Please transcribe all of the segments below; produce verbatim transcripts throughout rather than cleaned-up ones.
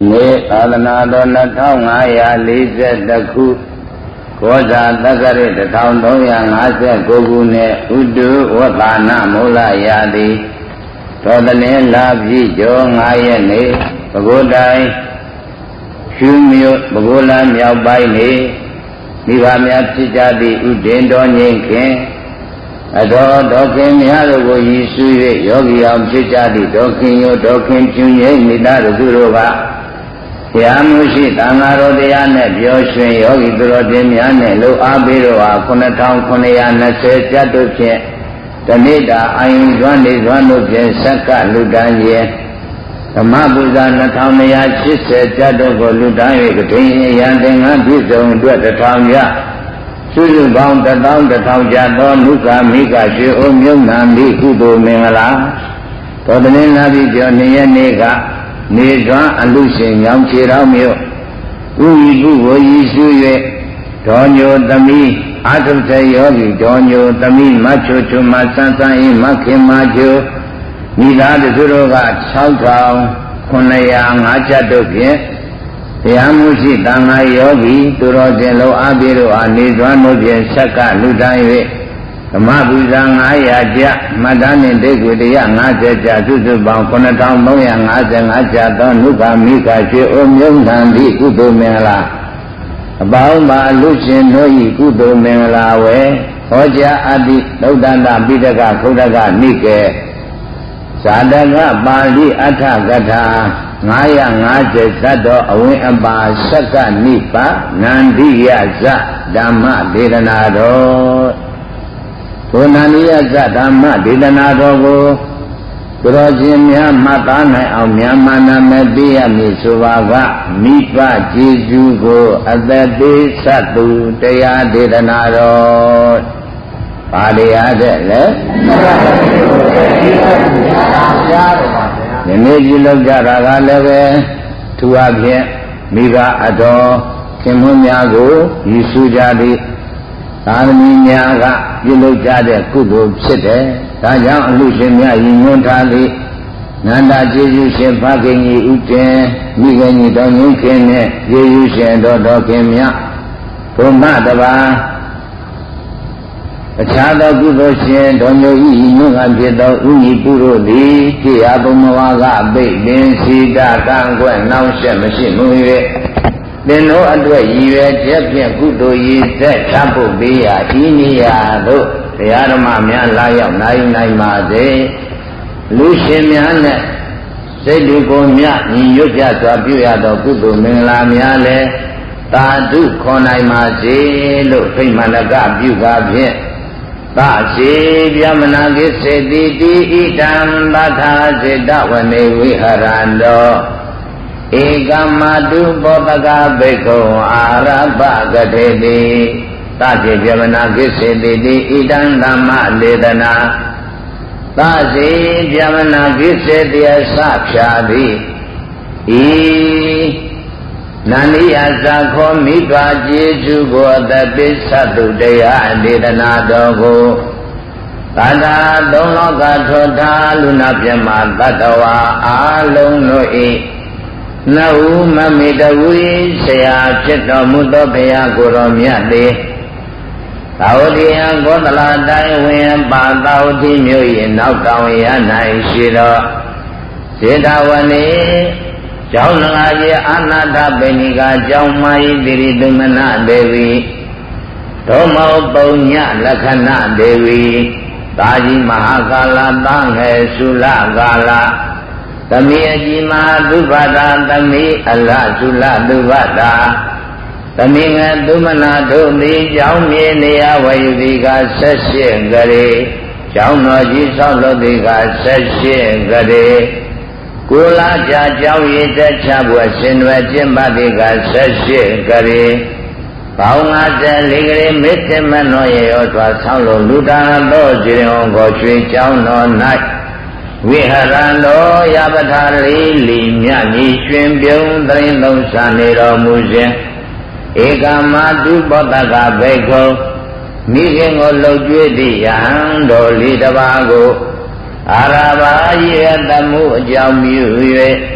နေသာသနာတော်နှစ်ထောင်ငါးရာလေးဆယ်တစ်ခုကောဇာတက္ကရာတစ်ထောင်သုံးရာငါးဆယ်ကိုခုနှစ်ဥတုဝက္ခဏမူလရာတိတော်တလင်းလာပြီကျော်ငါးရက်နေ့ပဲခူးတိုင်းဖြူမြို့ပဲခူးလမ်းမြောက်ပိုင်းနေမိဘများဖြစ်ကြသည့်ဥဒင်တော်ငြိမ်းခင်အတော်တော်ခင်များတို့ကိုရည်စူး၍ယောဂီအောင်ဖြစ်ကြသည့်တော်ခင်ရောတော်ခင်ဖြူငြိမ်းမိသားစုတို့ကဆရာမှုရှိသံဃာတော်တရားနဲ့ပြောရွှင်ယောဂီသူတော်တင်များနဲ့လှူအားပေးတော့ဟာခုနှစ်ထောင်ခုနှစ်ရာနှစ်ဆယ်ကျပ်တို့ဖြင့်တဏိတာအာယုဇွမ်းနေဇွမ်းတို့ဖြင့်ဆက်ကလူတန်းရဲ့ဓမ္မပူဇာနှစ်ထောင်နှစ်ရာရှစ်ဆယ်ကျပ်တို့ကိုလူတန်း၍ကတိယံသင်္ကန်းပြည့်စုံအတွက်တစ်ထောင်ရစုစုပေါင်းတစ်ထောင်တစ်ထောင်ကျသောနုကာမိကရွှေအိုမြုံနာမိကုသိုလ်မင်္ဂလာတော်တလင်းလာပြီးကျော်နှစ်ရက်နေ့ကနေသွမ်းအလူရှင်ညောင်ချေတော်မြို့ဥယီကုကိုရည်စူး၍ဒေါ်ညိုသမီးအာထုထေယောဂီဒေါ်ညိုသမီးမချိုချိုမဆန်းဆန်း၏မခင်မချိုမိသားစုတို့က၆ထောင်ခုနှစ်ရာငါးကျပ်တို့ဖြင့်တရားမှုရှိသံဃာယောဂီသူတော်ရှင်လုံးအားပြေတို့အားနေသွမ်းတို့ဖြင့်ဆက်ကလူတန်း၍ဓမ္မပူဇာငါးရာကျမတ္တနှင့်ဒိဋ္ဌိတရား၅၀ကျစုစုပေါင်းခုနှစ်ထောင်သုံးရာငါးဆယ်ငါးကျသောနုကာမိကရွှေအိုမြုံသံသည့်ကုသိုလ်မင်္ဂလာအပေါင်းပါလူရှင်တို့၏ကုသိုလ်မင်္ဂလာဝေဟောကြားအပ်သည့်သုဒ္ဓန္တပိဋကခုဒ္ဓကနိကေဇာတကပါဠိအဋ္ဌကထာငါးရာငါးဆယ်သတ္တောအဝိအပါဆက်ကနိပါနန္တိယဇဓမ္မဒေသနာတော်ဘုနန္တိယဇဓမ္မဒေသနာတော်ကိုသူတော်ရှင်များမှတ်သားနိုင်အောင်မြန်မာနာမဲ့သိရမည်ဆိုပါကမိဘကျေးဇူးကိုအသက်သေးသတ္တုတရားဒေသနာတော်ပါတရားတဲ့လေဒီနေ့ကြည့်လောက်ကြတာကလည်းပဲသူအဖြစ်မိဘအတော်ခင်မွန်းများကိုရည်စူးကြသည်သာသမီများကပြုလုပ်ကြတဲ့ကုသိုလ်ဖြစ်တယ်။ဒါကြောင့်အလူရှင်များရည်ညွှန်းထားလေနန္ဒကျေးဇူးရှင်ဖခင်ကြီးဥတင်မိခင်ကြီးတော်ငင်းခင်နဲ့ကျေးဇူးရှင်တော်တော်ခင်များဘုမတပါအခြားသောကုသိုလ်ရှင်တော်မျိုးဤညွှန်ကဖြစ်သောဥညီပုရိုသည်ဖြစ်အဘုံမဝါကအပိတ်ပင်စီတာကံကွယ်နှောင့်ယှက်မရှိမှု၍သင်တို့အတွက်ရည်ရွယ်ချက်ဖြင့်ကုသိုလ်ရည်သက်ချဖို့ပေးရာဤနေရာသို့တရားဓမ္မများလာရောက်နိုင်နိုင်ပါစေလူရှင်များနဲ့စိတ်ကိုယ်မြညီညွတ်ကြစွာပြုရသောကုသိုလ်မင်္ဂလာများလည်းသာဓုခေါ်နိုင်ပါစေလို့ဖိမန္တကပြုပါဖြင့်သာစေပြမနာကိစေတိတိဣတံသထာစေတဝနေဝိဟရန္တောဧကမတုဘောတကဘိက္ခုအာရပကထေတိသစေပြမနာကိစေတိတိဣတံဓမ္မလေဒနာသစေပြမနာကိစေတိအစဖြာတိဤနန္ဒီယဇာခောမိဘကျေးဇူးကိုအတပိသတ္တုတရားဒေသနာတော်ကိုသာသာသုံးလောကထောထားလူနာပြမသတ္တဝါအာလုံးတို့ဤနဟုမမေတဝိဆရာဖြစ်တော်မူသောဘုရားကိုယ်တော်မြတ်သည်သာဝတိယကောသလတိုင်းဝင်ပါသာဝတိမြို့၏နောက်တောင်ရ၌ရှိသောစေတဝနေကျောင်းငါကြီးအာနာတပိဏိကကျောင်းမကြီးတိရိသမနဒေဝီဒုမောပုံညလက္ခဏဒေဝီတာကြီးမဟာကာလသံငယ်သုလကာလသမီးအကြီးမဟာသုဘတာသမီးအလသုလသုဘတာသမီးငယ်သုမနာတို့သည်ကျောင်းမြေနေရဝယုတိကဆက်ရှိကြရေကျောင်းတော်ကြီးဆောက်လို့သည်ကဆက်ရှိကြရေကိုလာကြကြောင်းရည်တက်ချဖို့ရှင်ွယ်ကျင့်ပါတိကဆက်ရှိကြရေပေါင်း၅၄ကလေးမေတ္တမနောရေရောစွာဆောင်းလို့လူတာတော်ဇေယံကိုချွေကျောင်းတော်၌ဝိဟရန္တောယပထာရိလီမြညီရွှင်ပြုံးသရင်သုံးစာနေတော်မူခြင်းဧကမတုဘောတကဘိက္ခုမိခင်ကိုလှုပ်ကြွေးသည့်ယဟန်တော်လေးတစ်ပါးကိုအာရဘာယေတမှုအကြောင်းပြု၍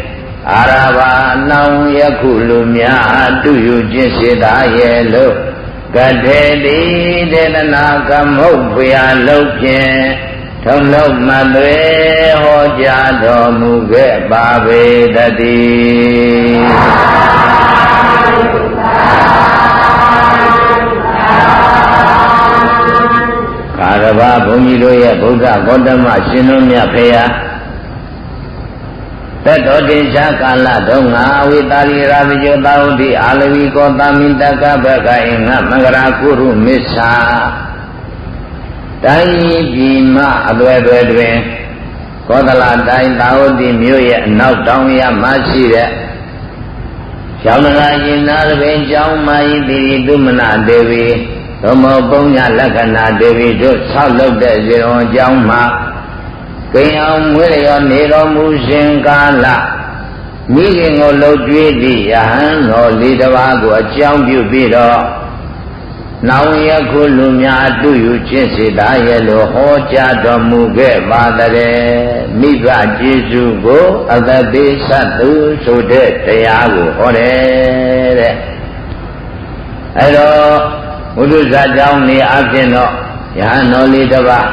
အာရဘာနောင်ယခုလူများတူယူခြင်းစေသာရဲ့လို့ကတေတိတေတနာကမုတ်ဖျားလုံးဖြင့်ထုံလုံးမသွေဟောကြားတော်မူခဲ့ပါပေတည်းကာရဘဘုန်းကြီးတို့ရဲ့ဗုဒ္ဓဂေါတမရှင်တော်မြတ်ဖေဟာသတ္တောတင်္ချကာလတုန်းကဝိတာရိရာဇိယောတာဝတိအာလဝီကောတာမိတကဘကအိငမင်္ဂရာကုရုမစ္ဆာတိုင်းပြည်မှအသွဲသွဲတွင်ကောသလတိုင်းတာဝတိမြို့ရဲ့အနောက်တောင်ရမရှိတဲ့ကျောင်းနာရင်နာရပင်ကျောင်းမာယိတိသုမနာဒေဝီသို့မဟုတ်ပုံညလက္ခဏာဒေဝီတို့ဆောက်လုပ်တဲ့ဇေယျကျောင်းမှာကိန်းအောင်မွေးလျော်နေတော်မူရှင်ကာလမိခင်ကိုလှုပ်ကြွေးသည့်ယဟန်တော်လေးတစ်ပါးကိုအကြောင်းပြုပြီးတော့နောင်ယခုလူများအတူယူခြင်းစေတာရဲ့လို့ဟောကြားတော်မူခဲ့ပါတဲ့မိဘကျေးဇူးကိုအသတိသတ္တုဆိုတဲ့တရားကိုဟောတယ်တဲ့အဲတော့ဘုဒ္ဓဇာကြောင့်နေအပြင်တော့ယဟန်တော်လေးတစ်ပါး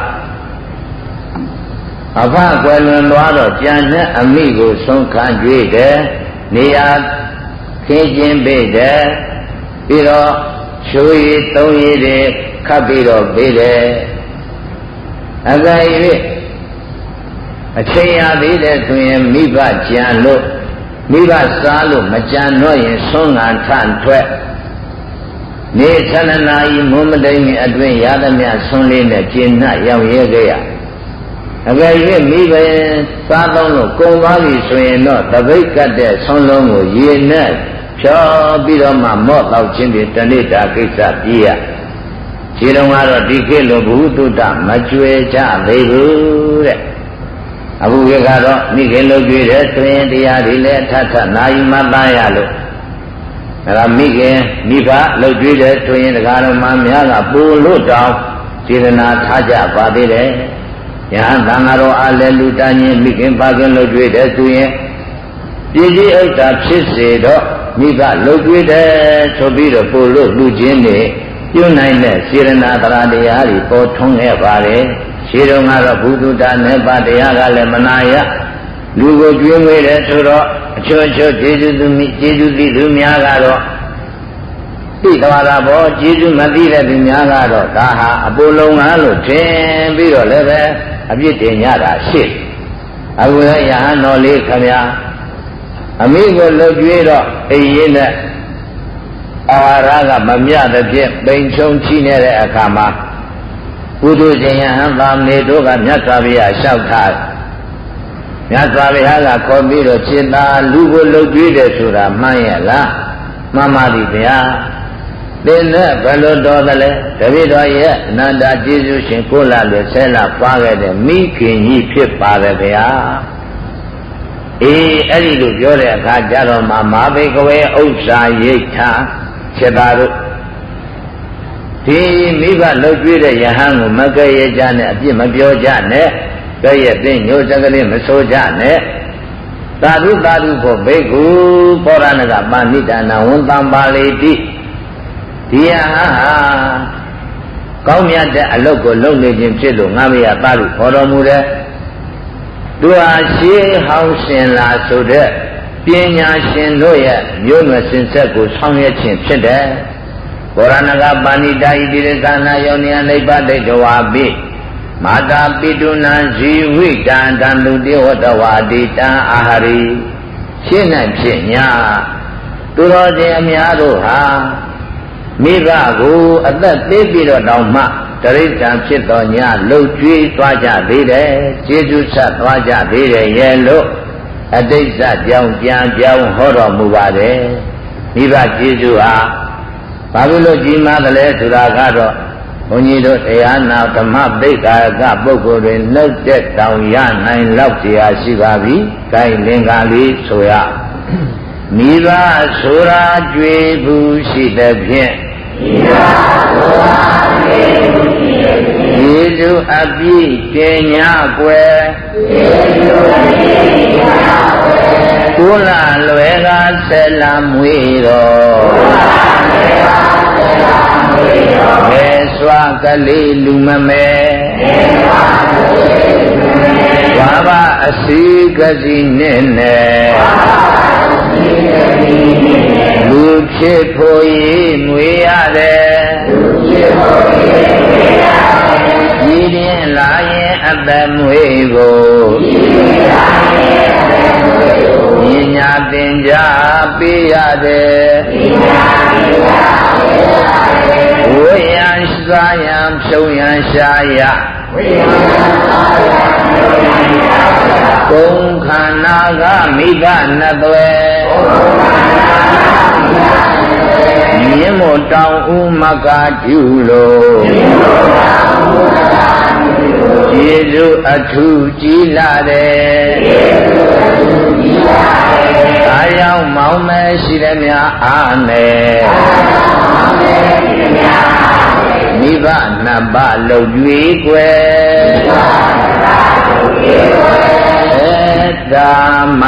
အဖကွယ်လွန်သွားတော့ကြံတဲ့အမိကိုဆုံးခံကြွေးတယ်နေရာခင်းကျင်းပေးတယ်ပြီးတော့ချိုးရည်သုံးရည်တွေခတ်ပြီးတော့ပေးတယ်အကယ်၍အချိန်ရသေးတယ်ဆိုရင်မိဘကြံလို့မိဘစားလို့မကြံတော့ရင်ဆုံးငံထန်ထွက်နေဆန္ဒနာဤမုံမတိန်အတွင်ရသမျှဆုံးလေးနဲ့ကျင့်နှံ့ရောက်ရဲခဲ့ရအကယ်၍မိဘစားသုံးလို့ကုန်သွားပြီဆိုရင်တော့တပိတ်ကတ်တဲ့ဆုံးလုံးကိုရေနဲ့ဖြောပြီးတော့မှမော့တော့ခြင်းဖြင့်တဏိတာကိစ္စပြေးရခြေတော်ကတော့ဒီကိလိုဘုသူတ္တမကြွယ်ကြသေးဘူးတဲ့အခုကကတော့မိခင်လှုပ်ကြွေးတယ်ဆိုရင်တရားတွေလည်းထထနာယီမသားရလို့အဲဒါမိခင်မိဘလှုပ်ကြွေးတယ်ဆိုရင်တရားတော်မှများကပူလို့တောင်းစေတနာထားကြပါသေးတယ်ယဟန်သံဃာတော်အားလည်းလူတန်းချင်းမိခင်ပါခင်လှုပ်ကြွေးတယ်ဆိုရင်ပြည်ကြီးဥစ္စာဖြစ်စေတော့မိဘလှုပ်ကြွေးတယ်ဆိုပြီးတော့ပို့လို့လူချင်းတွေပြုနိုင်တဲ့စေရနာတရားတရားတွေပေါ်ထွန်းခဲ့ပါတယ်ခြေတော်ကတော့ဘုသူတာနဲ့ပါတရားကလည်းမနာရလူကိုကျွေးမွေးတယ်ဆိုတော့အချို့အချို့ကျေးဇူးသူမိကျေးဇူးသိသူများကတော့သိသွားတာပေါ့ကျေးဇူးမသိတဲ့သူများကတော့ဒါဟာအပိုးလုံးကားလို့ထင်ပြီးတော့လည်းပဲအပြစ်တင်ကြတာရှိအခုလည်းယဟန်တော်လေးခင်ဗျာအမိကိုလှုပ်ကြွေးတော့အိမ်ရင်းနဲ့အာဟာရကမမြတဲ့ဖြင့်ပိန်ချုံချိနေတဲ့အခါမှာဘုဒ္ဓရှင်ယဟန်သာမေတို့ကမြတ်စွာဘုရားလျှောက်ထားမြတ်စွာဘုရားကခေါ်ပြီးတော့จิตာလူကိုလှုပ်ကြွေးတယ်ဆိုတာမှန်ရဲ့လားမှန်ပါပြီဗျာသင်နဲ့ဘယ်လိုတော်သလဲတပည့်တော်ရဲ့အနန္တကျေးဇူးရှင်ကိုလာလွယ်ဆဲလာပွားခဲ့တဲ့မိခင်ကြီးဖြစ်ပါတယ်ဗျာအေးအဲ့ဒီလိုပြောတဲ့အခါကျတော့မှမာဘိကဝေဥစ္စာရိဋ္ဌာစေတာတို့ဒီမိဘလှုပ်ကြွေးတဲ့ယဟန်ကိုမကဲ့ရဲ့ကြနဲ့အပြစ်မပြောကြနဲ့ကဲ့ရဲ့သိညိုစကလေးမဆိုးကြနဲ့သာဓုသာဓုဖို့ဘိက္ခုပောရဏကပါဏိတနာဝန်တံပါဠိတိဒီယဟန်ဟာကောင်းမြတ်တဲ့အလုပ်ကိုလုပ်နေခြင်းဖြစ်လို့ငါမရသာဓုခေါ်တော်မူတဲ့သူဟာရှေးဟောင်းရှင်လာဆိုတဲ့ပညာရှင်တို့ရဲ့မျိုးနွယ်စင်ဆက်ကိုဆောင်ရွက်ခြင်းဖြစ်တယ်။ဘောရဏကပါဏိတာဣတိရသနာယောနိယနိဗ္ဗတိတဝါပိမာတာပိတုနံဇီဝိတံတံလူတေဝတဝါတိတံအာဟာရိရှင်းနိုင်ဖြစ်ညာသူတော်စင်အများတို့ဟာမိဘကိုအသက်သေးပြီးတော့တောင်မှတရိစ္ဆာန်ဖြစ်တော်ညလှုပ်ကြွေးသွားကြသေးတယ်ကျေးဇူးဆက်သွားကြသေးတယ်ရဲ့လို့အတိတ်ဇကြောင့်ပြန်ပြောင်းဟောတော်မူပါတယ်မိဘကျေးဇူးဟာဘာဖြစ်လို့ကြီးမားတယ်လဲဆိုတာကတော့ဘုန်းကြီးတို့တရားနာဓမ္မပိဋကာကပုဂ္ဂိုလ်တွေနှုတ်တဲ့တောင်ရနိုင်လောက်ကြာရှိပါပြီ။ဂိုင်းလင်္ကာလေးဆိုရမိဘဆိုရာကြွေဘူးရှိတဲ့ဖြင့်မိဘဆိုရာကြွေဘူးရှိတဲ့ဖြင့်ယေရှုအပြည့်တင်ညာကွယ်ယေရှုအပြည့်တင်ညာကွယ်ကုလလွယ်ကဆက်လာမွေတော်ဘယ်စွာကလေးလူမမဲဘာဘာအစီကစီနဲ့နဲ့လူဖြစ်ဖို့ရမွေရတယ်ဤရင်လာရင်အသက်မွေကိုပညာသင်ကြားပေးရတယ်ဝိယံစာယံဖြုံယံရှာယကုံခန္ဓာကမိဘနှစ်သွဲမြင်းမို့တောင်ဥမကကျူလို့ကျေးဇူးအထူးကြီးလာတယ်အားရောက်မောင်းမဲရှိတဲ့များအားနဲ့မိဘနှစ်ပါးလုံကြွေးကွယ်ဒါမ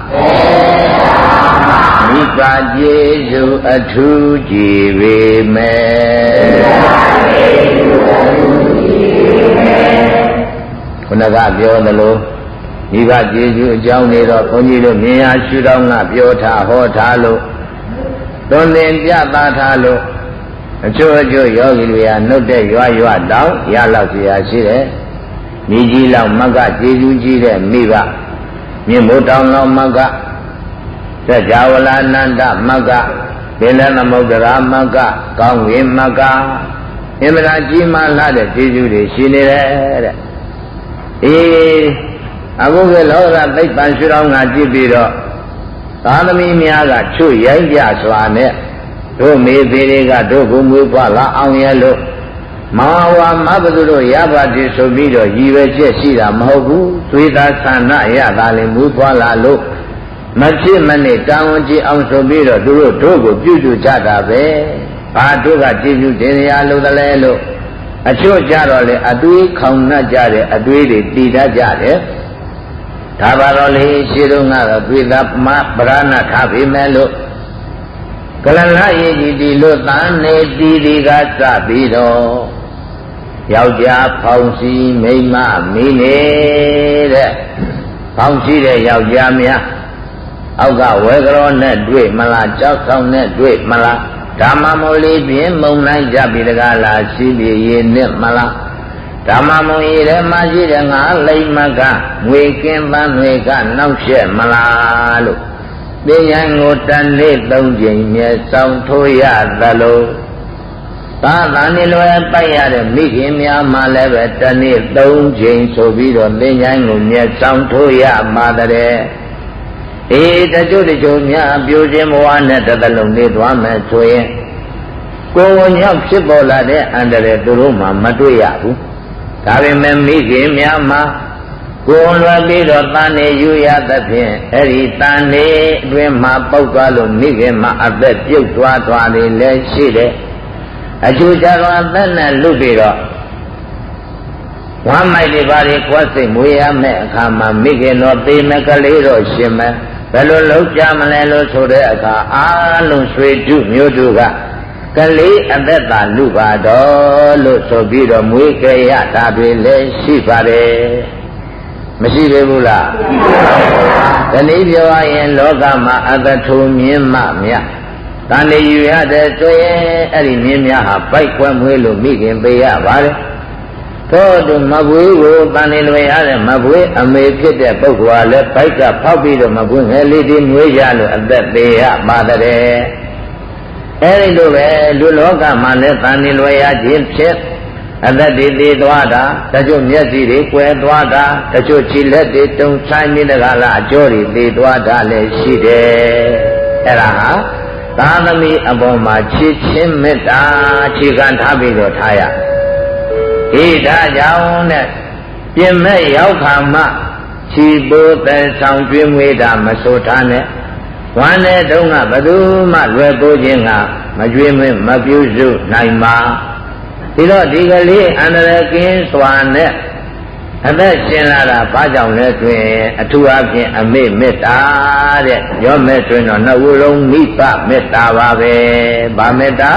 မိဘကျေးဇူးအထူးကြည်ပေမယ်ခုနကပြောသလိုမိဘကျေးဇူးအကြောင်းတွေတော့ဘုန်းကြီးတို့မြင်ရရှုတော်ကပြောထားဟောထားလို့သွန်သင်ပြသထားလို့အချို့အချို့ယောဂီတွေကနှုတ်တဲ့ရွာရွာတောင်းရလောက်เสียရှိတယ်မိကြီးလောက်မကကျေးဇူးကြီးတဲ့မိဘမြင့်မို့တောင်းလောက်မကသစ္စာဝလာနန္ဒမကပင်လသမုဒ္ဒရာမကကောင်းဝေမကအင်မရာကြီးမားလာတဲ့ကျေးဇူးတွေရှိနေတယ်တဲ့အေးအခုကလောကသိပ္ပံရှုတော်ငါကြည့်ပြီးတော့သာသမီများကချွတ်ရိုက်ကြစွာနဲ့တို့မေသေးတွေကတို့ကိုမွေးဖွားလာအောင်ရဲ့လို့မောင်ဝါမဘသူတို့ရပါတည်ဆိုပြီးတော့ရည်ရွယ်ချက်ရှိတာမဟုတ်ဘူးသွေးသားဆန္ဒရတာလည်းမွေးဖွားလာလို့မဖြစ်မနဲ့တာဝန်ကြီးအောင်ဆိုပြီးတော့သူတို့တို့ကိုပြုစုကြတာပဲဘာတို့ကကြည်စုတင်ရလို့တလဲလို့အချို့ကြတော့လေအတွေးခေါင်နှက်ကြတယ်အတွေးတွေတည်တတ်ကြတယ်ဒါပါတော့လေရှိတော့ကတော့သွေးသားမပရဏထားပြီမဲ့လို့ကလလရေကြီးဒီလို့တန်နေတီဒီကစပြီးတော့ယောက်ျားဖောင်စီမိန်းမမိနေတဲ့ဖောင်စီတဲ့ယောက်ျားများအောက်ကဝဲကရောနဲ့တွေ့မလားကြောက်ဆောင်နဲ့တွေ့မလားဓမ္မမိုးလေးပြင်းမုံနိုင်ကြပြီတကားလားရှိပြီရေနဲ့မလားဓမ္မမုံရေထဲမှာရှိတဲ့ငါလိမ္မကငွေကင်းပန်းတွေကနောက်ရှက်မလားလို့သင်္ယံကိုတန်လေးသုံးချိန်မြဲဆောင်ထိုးရသလိုသာသန်လွယ်ပိုက်ရတဲ့မိခင်များမှလည်းပဲတနေ့သုံးချိန်ဆိုပြီးတော့သင်္ယံကိုမြဲဆောင်ထိုးရမှာတဲ့အေးတချို့တချို့များပြိုခြင်းဘဝနဲ့တစ်သလုံးနေသွားမယ်ဆိုရင်ကိုယ်ဝင်ရောက်ဖြစ်ပေါ်လာတဲ့အန္တရာယ်သူတို့မှမတွေ့ရဘူးဒါပေမဲ့မိခင်များမှာကိုယ်လွယ်ပြီးတော့တန်နေယူရသဖြင့်အဲ့ဒီတန်နေအတွင်းမှာပုတ်သွားလို့မိခင်မှာအသက်ပြုတ်သွားသွားတယ်လည်းရှိတယ်အကျိုးကြတော့အသက်နဲ့လွတ်ပြီးတော့ဝမ်းမိုက်တွေပါလေကွက်စိတ်မွေးရမယ့်အခါမှာမိခင်တော်သေမကလေးတော့ရှင်မယ်ဘယ်လိုလုပ်ကြမလဲလို့ဆိုတဲ့အခါအားလုံးဆွေတုမျိုးတို့ကကလေးအသက်သာလူပါတော့လို့ဆိုပြီးတော့မွေးကြရတာတွေလည်းရှိပါတယ်မရှိသေးဘူးလားတနည်းပြောရရင်လောကမှာအသက်ထုံမြင့်မှမြတ်တန်နေယူရတဲ့ဆိုရင်အဲ့ဒီမြင့်များဟာပိုက်ခွဲမွေးလို့မိခင်ပေးရပါတယ်သောတုမပွေးကိုတန်နေလွယ်ရတဲ့မပွေးအမေဖြစ်တဲ့ပုဂ္ဂိုလ်ကလည်းပိုက်ကဖောက်ပြီးတော့မပွေးငယ်လေးဒီမွေးရလို့အသက်သေးရပါတဲ့အဲဒီလိုပဲလူလောကမှာလည်းတန်နေလွယ်ရခြင်းဖြစ်အသက်တွေသေးသွားတာတချို့မျက်စိတွေကွယ်သွားတာတချို့ခြေလက်တွေတုံဆိုင်နေတဲ့ကလားအကျော်တွေသေးသွားတာလည်းရှိတယ်အဲ့ဒါဟာသာသမီအပေါ်မှာချစ်ချင်းမေတ္တာခြေခံထားပြီးတော့ထားရဤဒါကြောင့်နဲ့ပြင်မဲ့ရောက်ခါမှခြေပိုးသက်ဆောင်ကျွေးမွေးတာမဆိုထားနဲ့ဝမ်းတဲ့တုန်းကဘယ်သူမှလွယ်ပိုးခြင်းကမကျွေးမွေးမပြုစုနိုင်ပါဒီတော့ဒီကလေးအန္တရာယ်ကင်းစွာနဲ့အသက်ရှင်လာတာဘာကြောင့်လဲဆိုရင်အထူးအဖြင့်အမေမေတ္တာတဲ့ရောမဲ့ဆိုရင်တော့နှစ်ဝလုံးမိဘမေတ္တာပါပဲဗာမေတ္တာ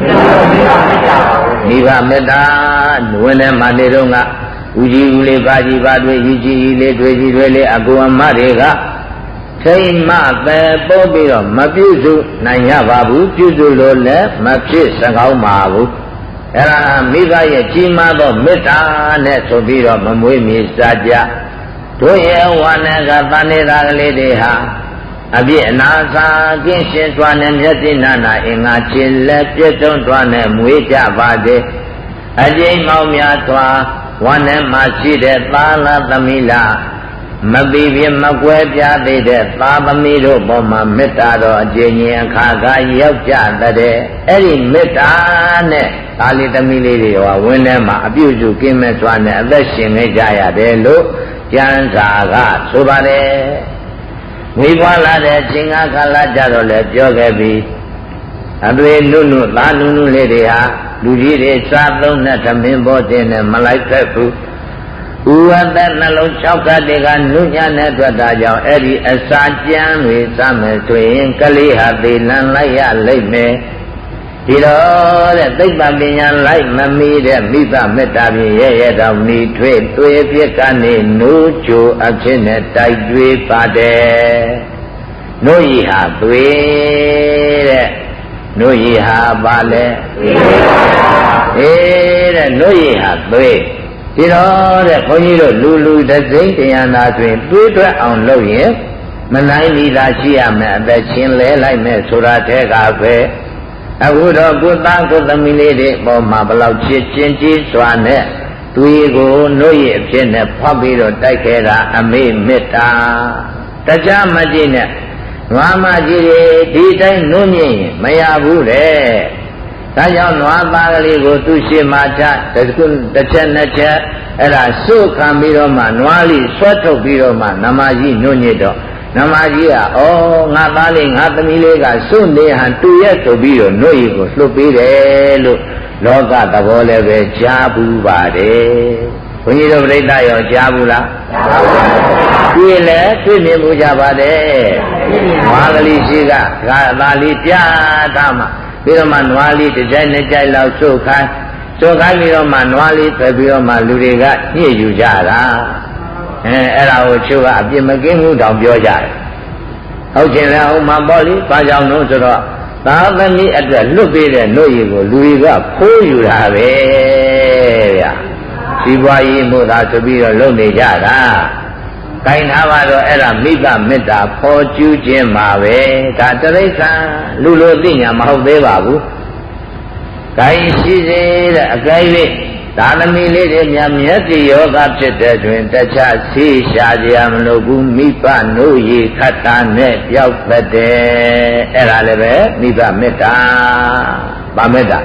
မိဘမေတ္တာဝင်ထဲမှာနေတော့ကဦးကြီးဦးလေးပါကြီးပါတွေကြီးကြီးလေးတွေကြီးတွေလေးအကူအမတွေကထိမ့်မပဲပို့ပြီးတော့မပြုစုနိုင်ရပါဘူးပြုစုလို့လည်းမဖြစ်စကောင်းပါဘူးအဲ့ဒါမိဘရဲ့ကြီးမားသောမေတ္တာနဲ့ဆိုပြီးတော့မမွေးမြေစားကြတို့ရဲ့ဝါနဲ့ကတန်နေတာကလေးတွေဟာအပြည့်အနာစာကင်းရှင်းစွာနဲ့မျက်စိနာနာအင်္ဂါခြေလက်ပြည့်စုံစွာနဲ့မွေးကြပါစေအကျိန်မောင်များစွာဝါနဲ့မှရှိတဲ့သာလသမီးလားမပီပြမကွဲပြားသေးတဲ့သာသမီးတို့ပေါ်မှာမေတ္တာတော်အကျဉ်းချင်းအခါခါရောက်ကြတဲ့အဲ့ဒီမေတ္တာနဲ့သာလီသမီးလေးတွေဟောဝင်းထဲမှာအပြုစုကင်းမဲ့စွာနဲ့အသက်ရှင်နေကြရတယ်လို့ကျမ်းစာကဆိုပါတယ်ဝိပွားလာတဲ့အချိန်အခါလာကြတော့လည်းပြောခဲ့ပြီးအသွေးနုနုသာနုနုလေးတွေဟာလူကြီးတွေစားသုံးတဲ့သမင်းပေါ်တင်နဲ့မလိုက်ခဲ့ဘူးဥဝတ္တနှလုံး၆ခတ်တွေကနုညံ့တဲ့အတွက်ဒါကြောင့်အဲ့ဒီအစာကြမ်းတွေစားမယ်ဆိုရင်ကလေးဟာသေလန်းလိုက်ရလိမ့်မယ်ဒီတော့တဲ့သိပ္ပံပညာလိုက်မမီတဲ့မိဘမေတ္တာဖြင့်ရဲ့ရဲ့တော်ဤထွေးသွေးပြစ်ကနေနိုးချိုအဖြစ်နဲ့တိုက်တွေးပါတယ်နို့ဤဟာသွေးတဲ့နို့ဤဟာပါလေအေးတဲ့နို့ဤဟာသွေးဒီတော့တဲ့ဘုန်းကြီးတို့လူလူတစိမ့်တရားနာတွင်တွေးတွက်အောင်လုပ်ရင်မနိုင်မိသာရှိရမယ်အသက်ချင်းလဲလိုက်မယ်ဆိုတာတဲ့ကပဲအခုတော့ကိုသားကိုသမီးလေးတွေပေါ်မှာဘလောက်ချစ်ချင်းကြီးစွာနဲ့သူကိုနှုတ်ရအဖြစ်နဲ့ဖောက်ပြီးတော့တိုက်ခဲ့တာအမေမေတ္တာတရားမကြည့်နဲ့နွားမကြီးတွေဒီတိုင်းနှုတ်မြင်ရင်မရဘူးတဲ့ဒါကြောင့်နွားသားကလေးကိုသူ့ရှိမှချတစ်ခုတစ်ချက်နှစ်ချက်အဲ့ဒါစုခံပြီးတော့မှနွားလေးဆွဲထုတ်ပြီးတော့မှနမကြီးနှုတ်ညစ်တော့နမကြီးကဩငါသားလေးငါသမီးလေးကစွန့်နေဟန်တူရက်ဆိုပြီးတော့နှုတ်ရည်ကိုလှုပ်ပေးတယ်လို့လောကသဘောလည်းပဲကြားဘူးပါတယ်ဘုန်းကြီးတို့ပြိဿရောကြားဘူးလားတွေ့လဲတွေ့မြင်မှုကြပါတယ်နွားကလေးရှိကငါသားလေးပြထားမှပြီးတော့မှနွားလေးတစ်ကြိုက်နှစ်ကြိုက်လောက်စုခိုင်းစုခိုင်းပြီးတော့မှနွားလေးထွက်ပြီးတော့မှလူတွေကညှိယူကြတာအဲအဲ့ဒါကိုချိုးကအပြစ်မကင်းဘူးတောင်ပြောကြတယ်ဟုတ်ချင်လဲဟုတ်မှပေါ့လေဘာကြောင့်လို့ဆိုတော့သာသမီအတွက်လွတ်ပေးတဲ့နှုတ်ရည်ကိုလူတွေကခိုးယူတာပဲဗျာစီးပွားရေးမှုသာဆိုပြီးတော့လုပ်နေကြတာကိုင်ထားပါတော့အဲ့ဒါမိဘမေတ္တာဖော်ကျူးခြင်းပါပဲဒါတရိစ္ဆာန်လူလိုသိညာမဟုတ်သေးပါဘူးကိုင်ရှိစေတဲ့အကဲ၍သာသမီလေးတွေများမျက်စိယောဂဖြစ်တဲ့တွင်တခြားဆေးရှာကြရမလို့ဘူးမိဘနှုတ်ရည်ခတ်တာနဲ့ပြောက်သက်တယ်အဲ့ဒါလည်းပဲမိဘမေတ္တာဗာမေတ္တာ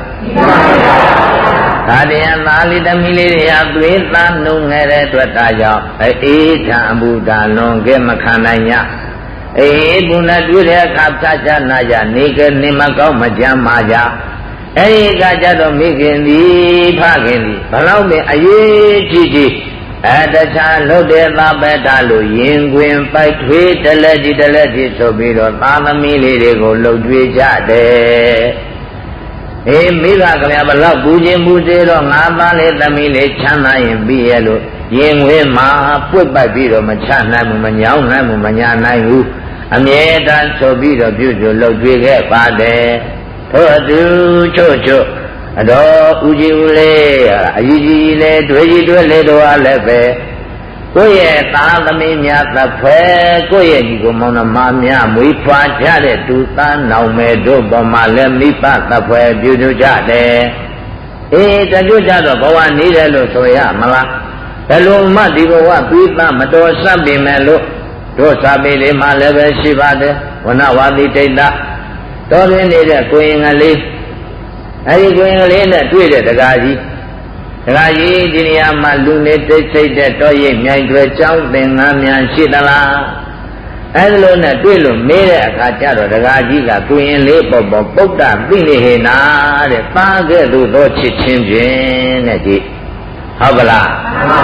ဒါတရားသားလေးသမီးလေးတွေဟာသွေးသားနှုတ်ငယ်တဲ့အတွက်ဒါကြောင့်အေးထံဘုဒ္ဓလွန်ကဲမခံနိုင်ညအေးဘုရားတွေ့တဲ့အခါဖြတ်ချနာကြနေကနေမကောင်းမကြမ်းပါကြအဲ့ဒီကကြတော့မိခင်သည်ဖခင်သည်ဘလောက်ပင်အရေးကြီးကြီးအတခြားလှုပ်တဲ့သဗ္ဗတလို့ရင်ခွင်ပိုက်ထွေးတလက်ကြီးတလက်ကြီးဆိုပြီးတော့သာသမီလေးတွေကိုလှုပ်ကြွေးကြတယ်အေးမိဘကလည်းဘလောက်ပူခြင်းပူစေတော့ငါသားလေးသမီးလေးချမ်းသာရင်ပြီးရဲ့လို့ရင်ခွင်မှာပွတ်ပိုက်ပြီးတော့မချနိုင်ဘူးမညောင်းနိုင်ဘူးမညာနိုင်ဘူးအမြဲတမ်းဆိုပြီးတော့ပြုစုလှုပ်ကြွေးခဲ့ပါတယ်ထို့အတူချို့ချို့အတော်ဦးကြီးဦးလေးအကြီးကြီးလေးတွေ့ကြီးတွေ့လေးတို့အားလည်းပဲကိုယ့်ရဲ့သားသမီးများသဖဲကိုယ့်ရဲ့ညီကိုမောင်နှမများမွေးဖွားကြတဲ့သူသားနောင်မယ်တို့ပေါ်မှာလည်းမိဘသဖဲပြုစုကြတယ်အေးတကြွကြတော့ဘဝနေတယ်လို့ဆိုရမလားဘယ်လိုမှဒီဘဝပြီးသားမတော်ဆပ်ပေမဲ့လို့တို့စာပေလေးမှလည်းပဲရှိပါတယ်ဝနဝါတိတိတ်တာတော်ရင်းနေတဲ့ကိုရင်ကလေးအဲဒီကိုရင်ကလေးနဲ့တွေ့တဲ့တကားကြီးတကားကြီးဒီနေရာမှာလူနေတိတ်ဆိတ်တဲ့တော်ရိပ်မြိုင်တွေကြောင်းသင်္ကန်းများရှိသလားအဲဒီလိုနဲ့တွေ့လို့မေးတဲ့အခါကျတော့တကားကြီးကကိုရင်လေးပေါ်ပေါ်ပုဒ္ဒသိနေဟေနာတဲ့ပါခဲ့သို့သောချစ်ချင်းဖြင့်တဲ့ကြည့်ဟုတ်ကလား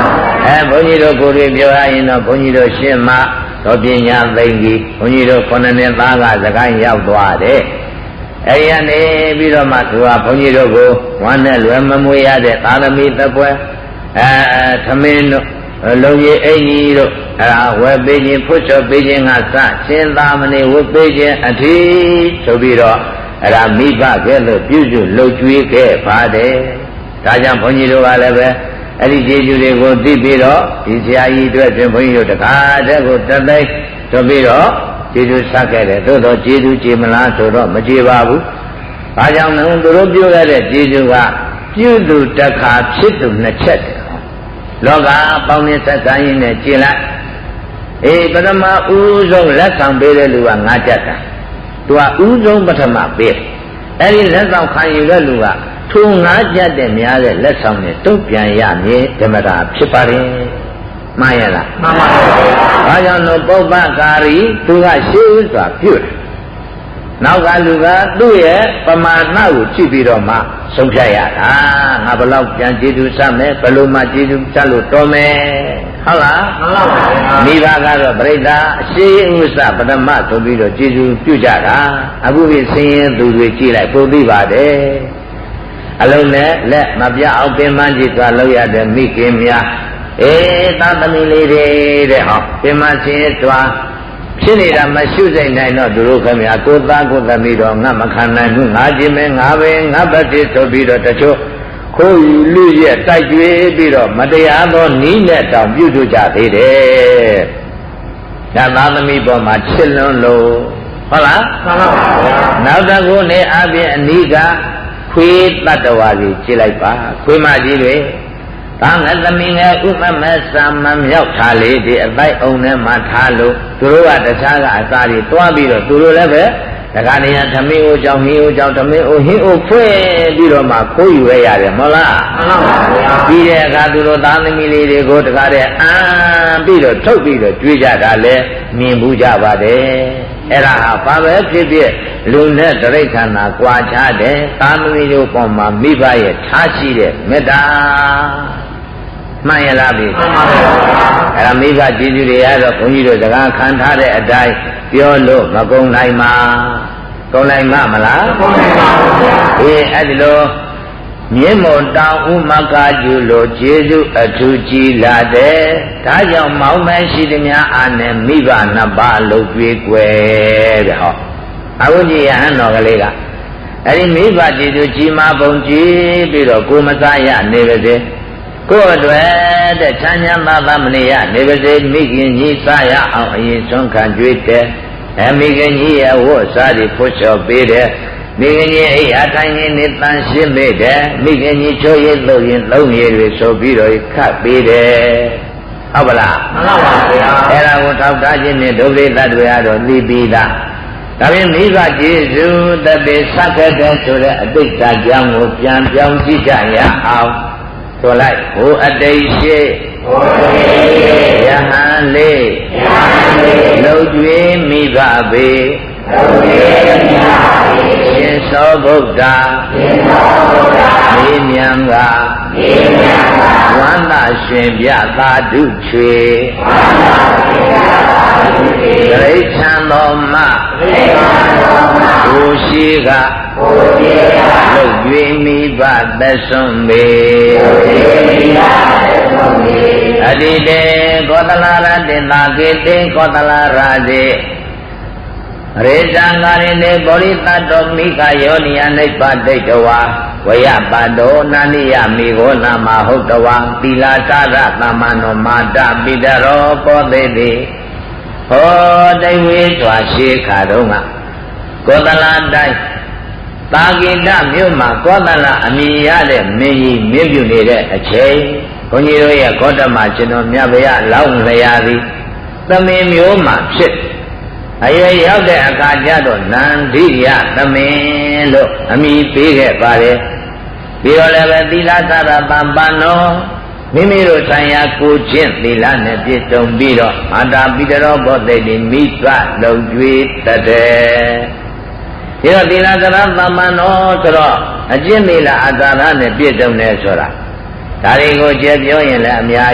အဲဘုန်းကြီးတို့ကိုယ်တွေပြောရရင်တော့ဘုန်းကြီးတို့ရှင်းမှတော့ပညာသိင်ကြီးဘုန်းကြီးတို့ခုနှစ်နှစ်သားကစကိုင်းရောက်သွားတယ်အဲဒီကနေပြီးတော့မှသူကဘုန်းကြီးတို့ကိုဝမ်းနဲ့လွယ်မမွေးရတဲ့သာသမီသက်ပွဲအဲသမင်းတို့လုံကြီးအိမ်ကြီးတို့အဲဒါဝယ်ပေးခြင်းဖွတ်ချော်ပေးခြင်းကစရှင်သာမဏေဝတ်ပေးခြင်းအထီးဆိုပြီးတော့အဲဒါမိဘကဲ့သို့ပြုစုလှုပ်ကြွေးခဲ့ပါတယ်ဒါကြောင့်ဘုန်းကြီးတို့ကလည်းပဲအဲ့ဒီကျေးဇူးတွေကိုသိပြီးတော့ဒီဆရာကြီးအတွက်ပြင်ဘုန်းကြီးတို့တခါတည်းကိုတသိန်းဆိုပြီးတော့ကျေးဇူးဆက်ခဲ့တယ်သို့တော့ကျေးဇူးကြည်မလားဆိုတော့မကြည်ပါဘူး။ဘာကြောင့်လဲသူတို့ပြောခဲ့တဲ့ကျေးဇူးကပြုသူတခါဖြစ်သူနှစ်ချက်တယ်။လောကပေါင်းနေဆက်ဆံရင်းနဲ့ကြည်လိုက်အေးပထမဦးဆုံးလက်ဆောင်ပေးတဲ့လူကငါကြက်တာသူကဦးဆုံးပထမပေးအဲ့ဒီလက်ဆောင်ခံယူတဲ့လူကထိုငါကြက်တဲ့များတဲ့လက်ဆောင်နဲ့တုတ်ပြန်ရမည်ဓမ္မတာဖြစ်ပါတယ်မှန်ရလားမှန်ပါပါဘာကြောင့်လို့ပုပ္ပကာရီသူကရှေးဥစွာပြုတယ်နောက်ကလူကသူ့ရဲ့ပမာဏကိုကြည့်ပြီးတော့မှဆုံးဖြတ်ရတာငါဘယ်လောက်ပြန်ကျေးဇူးဆက်မယ်ဘယ်လိုမှကျေးဇူးဆက်လို့တော်မယ်ဟုတ်လားမှန်ပါပါမိဘကတော့ပြိဿအရှေးဥစွာပထမဆိုပြီးတော့ကျေးဇူးပြုကြတာအခုဒီဆင်းရဲသူတွေကြည့်လိုက်ပုံသိပါတယ်အလုံးနဲ့လက်မပြအောင်ပင်မကြီးစွာလောက်ရတဲ့မိခင်များအေးသာသမီလေးတွေတဲ့ဟောပင်မဆင်းရဲစွာဖြစ်နေတာမရှုစိတ်နိုင်တော့သူတို့ခင်ဗျာကိုသားကိုသမီးတော့ငါမခံနိုင်ဘူးငါခြင်းမဲငါပဲငါဘက်တည်းဆိုပြီးတော့တချို့ခိုးယူလူရဲ့တိုက်ကြွေးပြီးတော့မတရားသောနီးနဲ့တောင်ပြုတ်ကြသေးတယ်ဒါသာသမီပေါ်မှာချစ်လွန်းလို့ဟုတ်လားမှန်ပါပါနောက်တစ်ခုနဲ့အပြင်အနိကခွေးတတ္တဝါကြီးကြည့်လိုက်ပါခွေးမကြီးတွေဒါငါသမီးငယ်ဥပမစာမမြောက်ထားလေဒီအပိုက်အုံထဲမှာထားလို့သူတို့ကတခြားကအစာတွေတွားပြီးတော့သူတို့လည်းပဲတခါတည်းကသမီးအိုကြောင့်ဟင်းအိုကြောင့်သမီးအိုဟင်းအိုဖွင့်ပြီးတော့မှခိုးယူရရတယ်မဟုတ်လားမှန်ပါဗျာပြီးတဲ့အခါသူတို့သားသမီးလေးတွေကိုတခါတည်းအမ်းပြီးတော့ထုတ်ပြီးတော့ကြွေးကြတာလည်းမြင်ဘူးကြပါတယ်အဲ့ဒါဟာဘာပဲဖြစ်ဖြစ်လူနဲ့တရိခန္ဓာကြွာချတဲ့သာသမီတို့ပေါ်မှာမိဘရဲ့ထားရှိတဲ့မေတ္တာမှန်ရလားပြီမှန်ပါပါအဲ့ဒါမိဘကျေးဇူးတွေရတော့ဘုန်းကြီးတို့စကားခံထားတဲ့အတိုင်းပြောလို့မကုန်နိုင်ပါကုန်နိုင်မှာမလားကုန်နိုင်ပါဘူးအေးအဲ့ဒီလိုမြင့်မောတောင်ဥမကကျူလို့ကျေးဇူးအထူးကြီးလာတဲ့ဒါကြောင့်မောင်းမရှိသည်များအားနဲ့မိဘနှစ်ပါးလှုပ်ကြွေးွယ်တဲ့ဟောအခုကြည့်ရဟန်းတော်ကလေးကအဲ့ဒီမိဘကျေးဇူးကြီးမားပုံကြည့်ပြီးတော့ကိုမစားရနေပါစေကိုယ်အတွက်တဲ့ချမ်းချမ်းသာသာမနေရနေပါစေမိခင်ကြီးစားရအောင်အရင်ဆုံးခံကြွေးတယ်အမိခင်ကြီးရဲ့ဝတ်စားတွေဖွတ်လျှော်ပေးတယ်မိခင်ကြီးအိအထိုင်ကြီးနေတန်ရှင်းပေးတယ်မိခင်ကြီးချိုးရည်လို့ရင်သုံးရည်တွေဆိုပြီးတော့ခတ်ပေးတယ်ဟုတ်ပါလားမှန်ပါပါဗျာအဲ့ဒါကိုထောက်ထားခြင်းနဲ့ဒုပရိသတ်တွေကတော့သိပြီးသားဒါပြင်မိဘကျေးဇူးတပေဆက်ခဲ့တဲ့ဆိုတဲ့အတိတ်ကကြောင်းကိုပြန်ပြောင်းကြည့်ကြရအောင်ဆိုလိုက်ဟိုအတိတ်ရှိဟိုအတိတ်ရှိယဟန်လေးယဟန်လေးလှုပ်ကြွေးမိဘပေလှုပ်ကြွေးမိဘပေရှင်သောဗုဒ္ဓရှင်သောဗုဒ္ဓမေမြံကမေမြံကဝန္တရှင်ပြသာဓုချွေဝန္တရှင်ပြသာဓုချွေဂရိဋ္ဌံတော်မဂရိဋ္ဌံတော်မကိုရှိကကိုရှိကလှုပ်ကြွေးမိဘသက်ဆုံးပေလှုပ်ကြွေးမိဘသက်ဆုံးပေအတိတေကောသလရတေသာကေတေကောသလရာဇေရေဇံကာရိနေဗောရိတတောမိခယောနိယနိဗ္ဗဒိတဝါဝယပတောနာနိယမိဂောနာမဟုတ်တဝါသီလာသာရသမ္မနောမာတပိတရောပောသေတိဟောတိဝေထွာရှိခါတော့ကကောသလတိုင်းသာကိတမြို့မှာကောသလအမည်ရတဲ့မင်းကြီးမြင့်ပြုနေတဲ့အချိန်ဘုန်းကြီးတို့ရဲ့ဂေါတမရှင်တော်မြတ်ဗျာလောင်းလျာသည်သမင်မျိုးမှာဖြစ်အရွယ်ရောက်တဲ့အခါကျတော့နန္ဒိယသမင်လို့အမည်ပေးခဲ့ပါတယ်ပြီးတော့လည်းပဲသီလသရပံပန္နောမိမိတို့ဆိုင်ရာကိုချင်းသီလနဲ့ပြည့်စုံပြီးတော့အာတာပိတရောဘောသိတိမိဘလုံကျွေးတတ်တယ်ဒီတော့သီလသရပံပန္နောဆိုတော့အကျင့်သီလအတာရနဲ့ပြည့်စုံတယ်ဆိုတာဒါတွေကိုကြည့်ပြောရင်လည်းအများကြီး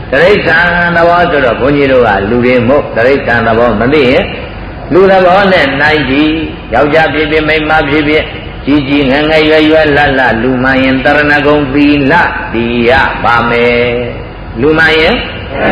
တရိစ္ဆာန်သဘောဆိုတော့ဘုန်းကြီးတို့ကလူတွေမို့တရိစ္ဆာန်သဘောမသိရင်လူသဘောနဲ့နိုင်ကြည့်ယောက်ျားဖြစ်ဖြစ်မိန်းမဖြစ်ဖြစ်ကြီးကြီးငယ်ငယ်ရွယ်ရွယ်လတ်လတ်လူမှန်ရင်တရဏဂုံသီလတည်ရပါမယ်လူမှန်ရင်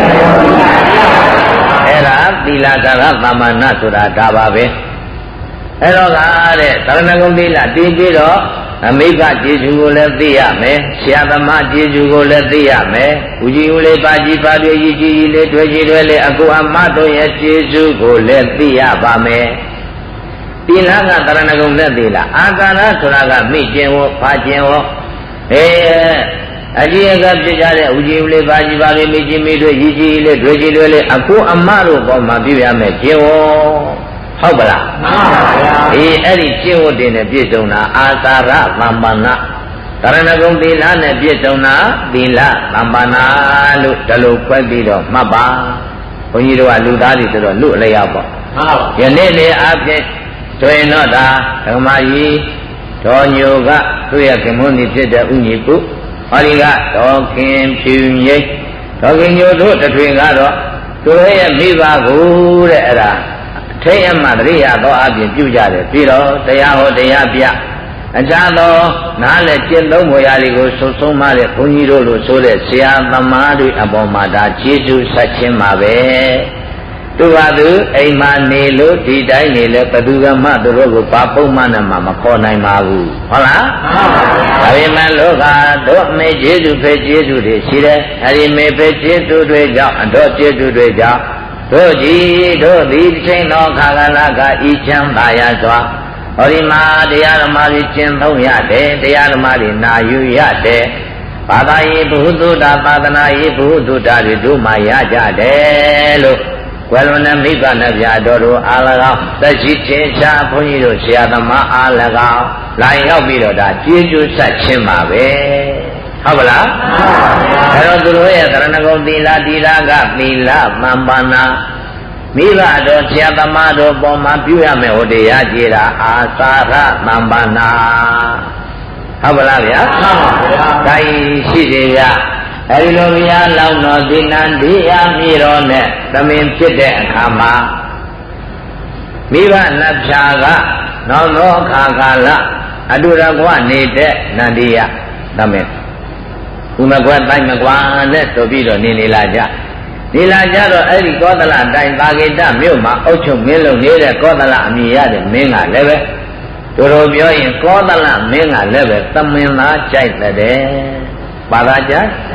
အဲ့ဒါသီလသာရသမ္မာနဆိုတာဒါပါပဲအဲ့တော့ကတဲ့တရဏဂုံသီလတည်ပြီးတော့အမိကကျေစုကိုလည်းသိရမယ်ဆရာသမားကျေစုကိုလည်းသိရမယ်ဦးကြီးဦးလေးပါကြီးပါတွေကြီးကြီးလေးတွေ့ကြီးတွေလေးအကူအမတို့ရဲ့ကျေစုကိုလည်းသိရပါမယ်သီလကတရဏဂုံနဲ့သီလအာကာရဆိုတာကမိကျင်ဝဖာကျင်ဝအေးအကြီးအကဲဖြစ်ကြတဲ့ဦးကြီးဦးလေးပါကြီးပါတွေမိကြီးမိတွေကြီးကြီးလေးတွေ့ကြီးတွေလေးအကူအမတို့ပေါ်မှာပြရမယ်ကျင်ဝဟုတ်ပါလားမှန်ပါဗျာအေးအဲ့ဒီကျင့်ဝတ်တွေနဲ့ပြည့်စုံတာအာသာရသမ္ပန္နတရဏဂုံသီလနဲ့ပြည့်စုံတာသီလသမ္ပန္နလို့ဒီလိုခွဲပြီးတော့မှတ်ပါဘုန်းကြီးတို့ကလူသားတွေဆိုတော့လူအလျောက်ပေါ့မှန်ပါယနေ့လေအဖြစ်ဆိုရင်တော့ဒါဓမ္မကြီးတော်ညိုကသူ့ရဲ့ခင်မွန်းကြီးဖြစ်တဲ့ဥညီပုဟောဒီကတော်ခင်ဖြူရိပ်တော်ခင်ညိုတို့တထွေကတော့သူတို့ရဲ့မိဘကိုတဲ့အဲ့ဒါထိတ်အမှတရိယာသောအပြင်ပြုကြတယ်ပြီးတော့တရားဟောတရားပြအခြားသောနားလည်းကျင့်သုံးပေါ်ရာတွေကိုဆုတ်ဆုံးမတဲ့ဘုန်းကြီးတို့လိုဆိုတဲ့ဆရာသမားတွေအပေါ်မှာဒါကျေးဇူးဆက်ခြင်းပါပဲသူကသူအိမ်မှာနေလို့ဒီတိုင်းနေလဲဘသူကမှသူတို့ကိုဘာပုံမှန်နဲ့မှမခေါ်နိုင်ပါဘူးဟုတ်လားမှန်ပါဗျာဒါပေမဲ့လောကတို့အမေကျေးဇူးပဲကျေးဇူးတွေရှိတယ်အဲဒီမေပဲကျေးဇူးတွေကြောင့်အတော်ကျေးဇူးတွေကြောင့်တို့ကြီးတို့သည်ချိန်တော်ခါကလာကဤချမ်းသာရစွာဟောဒီမှာတရားဓမ္မတွေကျင့်သုံးရတယ်တရားဓမ္မတွေနာယူရတယ်ဘာသာရေးဘုဟုတ္တသာသနာရေးဘုဟုတ္တတွေတို့မှရကြတယ်လို့ကွယ်လွန်တဲ့မိဘနဲ့ဗျာတော်တို့အား၎င်းသက်ရှိချင်းချာဘုန်းကြီးတို့ဆရာသမားအား၎င်းလာရောက်ပြီးတော့ဒါကျေးဇူးဆက်ခြင်းပါပဲဟုတ်ပါလားမှန်ပါဗျာအဲတော့သူတို့ရဲ့သရဏဂုံသီလတိရာကသီလမံပါဏမိဘတော်ဆရာသမားတော်ပေါ်မှာပြုရမယ်ဟောတရားကြည်တာအာသာရမံပါဏဟုတ်ပါလားဗျာမှန်ပါဗျာဒါရှိတယ်ဗျာအဲဒီလိုဗျာလောက်တော်ဒီနန္ဒီအမြေတော်နဲ့သမင်ဖြစ်တဲ့အခါမှာမိဘနှဖြာကနောက်သောအခါကာလအတုရကွနေတဲ့နန္ဒီယသမင်ဥမကွတိုင်းမကွာနဲ့ဆိုပြီးတော့နေနေလာကြနေလာကြတော့အဲ့ဒီကောသလတိုင်းပါကိတမြို့မှာအုတ်ချုပ်မင်းလုံနေတဲ့ကောသလအမည်ရတဲ့မင်းကလည်းပဲတို့တို့ပြောရင်ကောသလမင်းကလည်းပဲသမင်သားကြိုက်တဲ့ပါသာကြ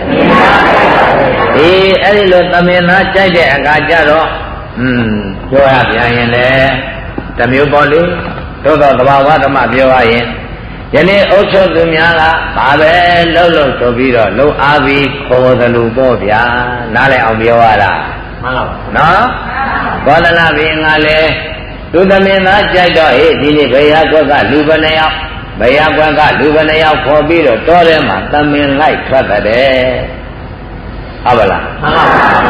အေးအဲ့ဒီလိုသမင်သားကြိုက်တဲ့အခါကျတော့อืมပြောရပြန်ရင်လေတမျိုးပေါ်လေတို့တော့သဘာဝဓမ္မပြောရရင်ယနေ့အုပ်ချုပ်သူများကဘာပဲလှုပ်လှုပ်ဆိုပြီးတော့လှုပ်အားပြီးခေါ်တယ်လို့ပေါ့ဗျာနားလည်အောင်ပြောရတာမှန်ပါနော်ဘောလနာဘင်းကလည်းသူသမင်သားကြိုက်တော့ဟေ့ဒီနေ့ဘယ်ဟာကွက်ကလူဘယ်နှယောက်ဘယ်ဟာကွက်ကလူဘယ်နှယောက်ခေါ်ပြီးတော့တောထဲမှာသမင်လိုက်ထွက်တယ်ဟုတ်ပါလားမှန်ပါ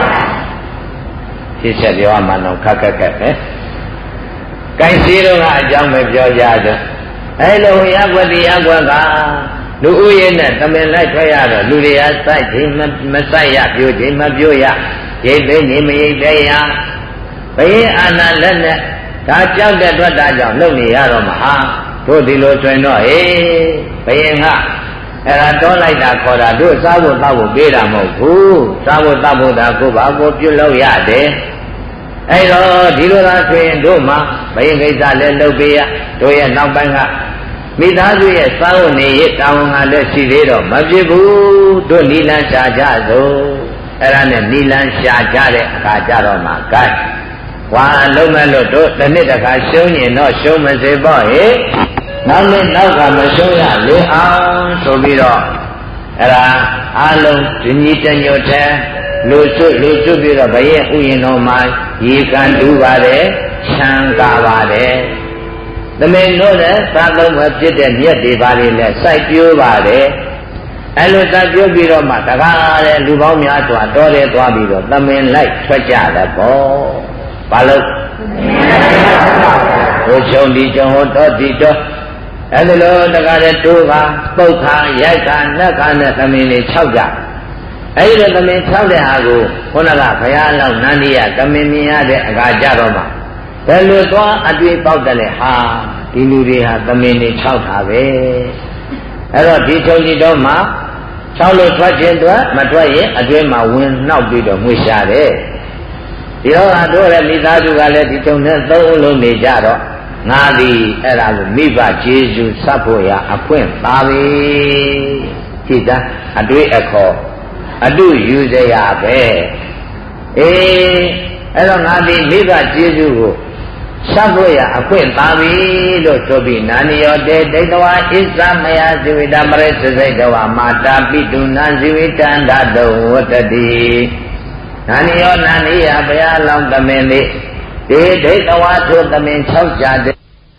ဖြစ်ချက်ပြောမှတော့ခက်ခက်ခက်ပဲကိုင်စီတို့ကအကြောင်းပဲပြောကြတယ်အဲလိုရကွက်တရားကွက်ကလူဥယျာဉ်နဲ့သမင်လိုက်ထွက်ရတော့လူတွေကစိုက်ခြင်းမစိုက်ရပြိုခြင်းမပြိုရရိတ်သိနေမရိတ်သေးရဘယင်းအာနာလက်နဲ့ဒါကြောက်တဲ့အတွက်ဒါကြောင့်လုံနေရတော့မှာဟာတို့ဒီလိုဆိုရင်တော့ဟေးဘယင်းကအဲ့ဒါတောလိုက်တာခေါ်တာတို့စားဖို့တောက်ဖို့ပေးတာမဟုတ်ဘူးစားဖို့တောက်ဖို့ဒါကိုဘာကိုပြုလုပ်ရတယ်အဲ့တော့ဒီလိုလားဆိုရင်တို့မှာဘယင်းကိစ္စလည်းလုပ်ပေးရတို့ရဲ့နောက်ပိုင်းကမိသားစုရဲ့စားဖို့နေရတောင်းငါလည်းရှိသေးတော့မဖြစ်ဘူးတို့နီလန်းရှာကြစို့အဲ့ဒါနဲ့နီလန်းရှာကြတဲ့အခါကျတော့မှကဲဝါလုံးမဲ့လို့တို့တစ်နှစ်တစ်ခါရှုံးရင်တော့ရှုံးမစေပေါ့ဟဲ့နောက်နှစ်နောက်ကမရှုံးရလေအောင်ဆိုပြီးတော့အဲ့ဒါအလုံးဒီညီတညွတ်တဲ့လူစွလူစွပြီးတော့ဘယင်းဥယျာဉ်တော်မှာရေကန်တူပါတယ်ချမ်းသာပါတယ်သမင်တို့လည်းသာသုံးမဖြစ်တဲ့မြက်တွေပါလေလဲစိုက်ပျိုးပါတယ်အဲ့လိုစိုက်ပျိုးပြီးတော့မှတကားတဲ့လူပေါင်းများစွာတော်တယ်သွားပြီးတော့သမင်လိုက်ထွက်ကြတယ်ပေါ့ဘာလို့ဟိုချုံဒီချုံဟိုတော့ဒီတော့အဲ့ဒီလိုတကားတဲ့တိုးကပုတ်ခါရိုက်ခါနှက်ခါနဲ့သမင်လေး၆ကြအဲ့ဒီသမင်၆တဲ့ဟာကိုခုနကဘုရားလောက်နန္ဒီယသမင်မြင်ရတဲ့အခါကြတော့မှဘယ်လိုသွားအတွေ့ပေါက်တယ်လဲဟာဒီလူတွေဟာသမင်တွေ၆တာပဲအဲ့တော့ဒီထုံကြီးတော့မှ၆လို့ထွက်ခြင်းတော့မထွက်ရင်အတွင်းမှာဝင်နှောက်ပြီးတော့ငွေရှာတယ်ဒီတော့အတို့လည်းမိသားစုကလည်းဒီထုံနဲ့သုံးလုံးနေကြတော့ငါသည်အဲ့ဒါကိုမိဘကျေးဇူးဆက်ဖို့ရအခွင့်ပါပြီကြည်သားအတွေ့အခေါ်အတုယူစရာပဲအေးအဲ့တော့ငါဒီမိဘကျေးဇူးကိုဆက်ဖို့ရအခွင့်ပါပြီလို့ဆိုပြီးနာနိယောတေဒိဋ္ဌဝါဣသမယဇိဝိတပရိစ္ဆေစိတဝါမာတာပိတုနာဇိဝိတန္တတောဝတ္တတိနာနိယောနာနိယဘုရားလောင်းသမင်လေးဒီဒိဋ္ဌဝါထိုသမင်၆ကြတဲ့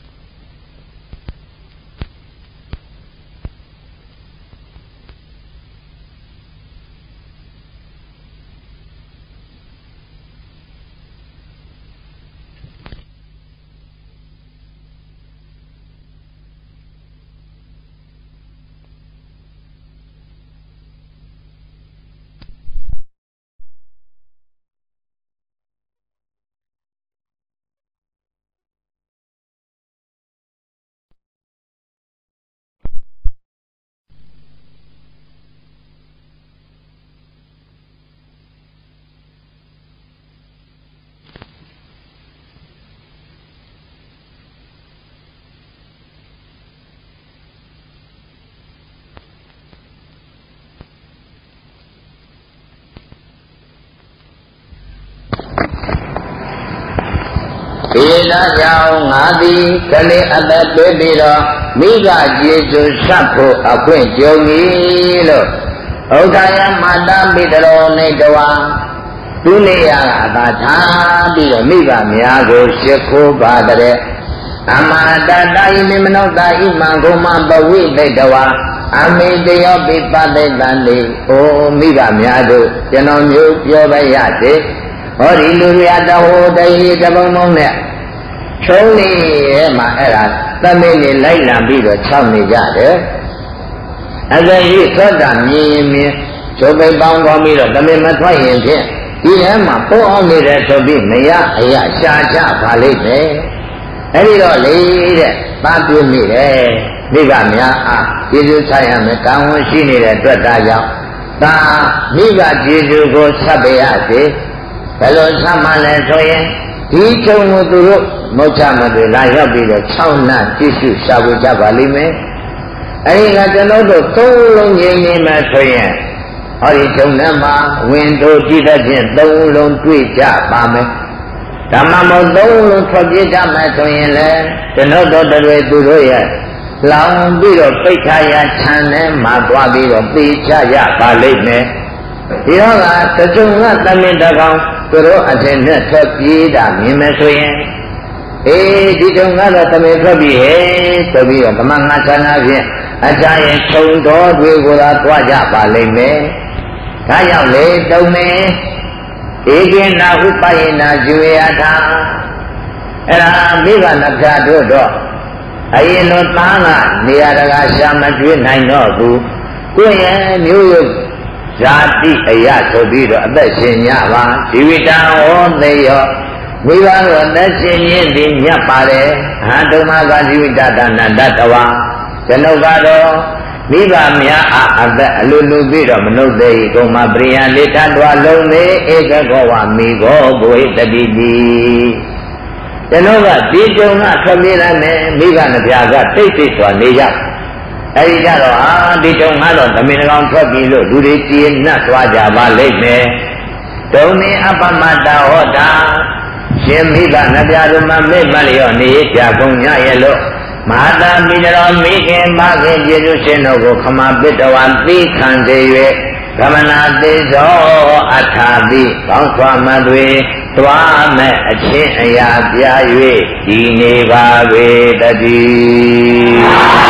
ဒီလာကြောင့်ငါသည်ကလေးအသက်တွေ့ပြီးတော့မိဘကျေးဇူးဆက်ဖို့အခွင့်ကြုံပြီလို့ဥဒ္ဒယမတာပိတရောနေတဝါသူနေရတာသာထားပြီးတော့မိဘများကိုရှ िख ိုးပါတဲ့အမတတာယိမေမနောတာဣမံကုမပဝိသိတဝါအမေတယောပိပသိတံလေအိုမိဘများတို့ကျွန်တော်မျိုးပြောပါရစေဟောဒီလူတွေအတဟိုတည်းတပုံမုံနဲ့ချုံးနေရဲ့မှာအဲ့ဒါသမင်းနေလိုက်လံပြီးတော့ခြောက်နေကြတယ်အကယ်၍သောတာမြင်ရင်မြင်ချုပ်ပိပေါင်းသွားပြီးတော့သမင်းမထွက်ရင်ဖြင့်ဒီထဲမှာပိုးအောင်နေတယ်ဆိုပြီးမရအရာရှာကြပါလိမ့်မယ်အဲ့ဒီတော့လေတဲ့သာပြည့်မိတယ်မိဘများအားကျေးဇူးဆက်ရမယ်ကောင်းဝန်ရှိနေတဲ့အတွက်ဒါကြောင့်သာမိဘကျေးဇူးကိုဆက်ပြရစေဘယ်လိုဆက်မှလဲဆိုရင်ဒီချုံကိုသူတို့မောချမတွေလာရောက်ပြီးတော့၆နှစ်ကြည့်ရှုရှာဖွေကြပါလိမ့်မယ်အဲဒီကကျွန်တော်တို့သုံးလုံးငြိမ်နေမှဆိုရင်ဟောဒီချုံထဲမှာဝင်တို့ကြည့်တတ်ခြင်းသုံးလုံးတွေ့ကြပါမယ်ဓမ္မမို့သုံးလုံးထွက်ပြေးကြမှဆိုရင်လည်းကျွန်တော်တို့တွေသူတို့ရဲ့လောင်ပြီးတော့ပိတ်ခါရခြံထဲမှာသွားပြီးတော့ပြေးချရပါလိမ့်မယ်ဒီတော့ကတချုံကသမင်တကောင်သူတို့အထင်နဲ့ထွက်ပြေးတာမြင်မယ်ဆိုရင်အေးဒီတုံကတော့သမင်ထွက်ပြီးဟဲ့ဆိုပြီးတော့ဓမ္မငါဌာနဖြင့်အကြရင်ခြုံတော်တွေကိုသာတွားကြပါလိမ့်မယ်ဒါကြောင့်လေတုံနေဧကေနာဥပယေနာဇေယထာအဲ့ဒါမိဘနှစ်ဖြာတို့တော့အရင်လိုသားကနေရာတကာရှာမတွေ့နိုင်တော့ဘူးကိုယ့်ရဲ့မျိုးရုပ်ဇာတိအယဆိုပြီးတော့အသက်ရှင်ညပါဇီဝတံဟောသေယောမိဘတို့အသက်ရှင်ရင်းသည်မြတ်ပါတယ်ဟာတုမကဇီဝတတနာတတဝါကျွန်ုပ်ကတော့မိဘများအားအသက်အလိုလိုပြီးတော့မနှုတ်သေးကုံမပရိယလေးထတော်လုံးလေးဧကကောဝမိကောဘဝိတတိတိကျွန်တော်ကဒီကြုံကထွက်ပြေးလာမယ်မိဘနှစ်ပြားကတိတ်တိတ်စွာနေကြအဲဒီကြတော့အာဒီတုံကတော့သမင်ကောင်ထွက်ပြီးလို့လူတွေကြည်နှက်သွားကြပါလိမ့်မယ်ဒုံနေအပမတ္တဟောတာရှင်မိဘနှစ်ပြားတို့မှမေ့မှလျော့နေကြကုန်ညရဲ့လို့မဟာတာမိတော်မိခင်မခင်ကျေးဇူးရှင်တို့ကိုခမပိတဝံသိခံစေ၍ဂမနာသေးသောအထာတိပေါင်းစွာမသွေသွားမဲ့အချင်းအရာပြ၍ဒီနေပါပေတည်း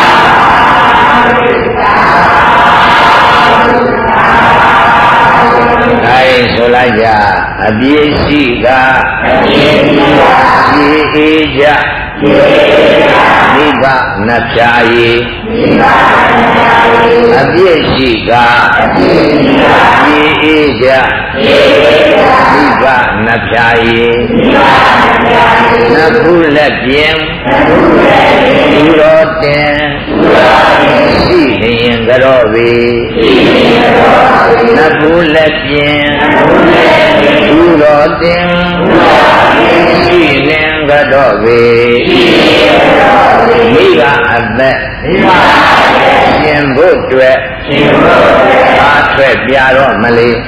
အဲဆိုလိုက်ကြအပြည့်ရှိကအပြည့်ရှိကြရှိအေးကြမိဘနတ်ဖြာယေအပြည့်ရှိကရေအေးကြမိဘနတ်ဖြာယေနတ်ခုလက်ပြင်သူတော်တင်ရှိလျင်ကြောပေနတ်ခုလက်ပြင်သူတော်တင်ရှိလျင်ကြောပေမိကအသက်ရှင်ဖို့တွေ့အားထွက်ပြတော့မလေး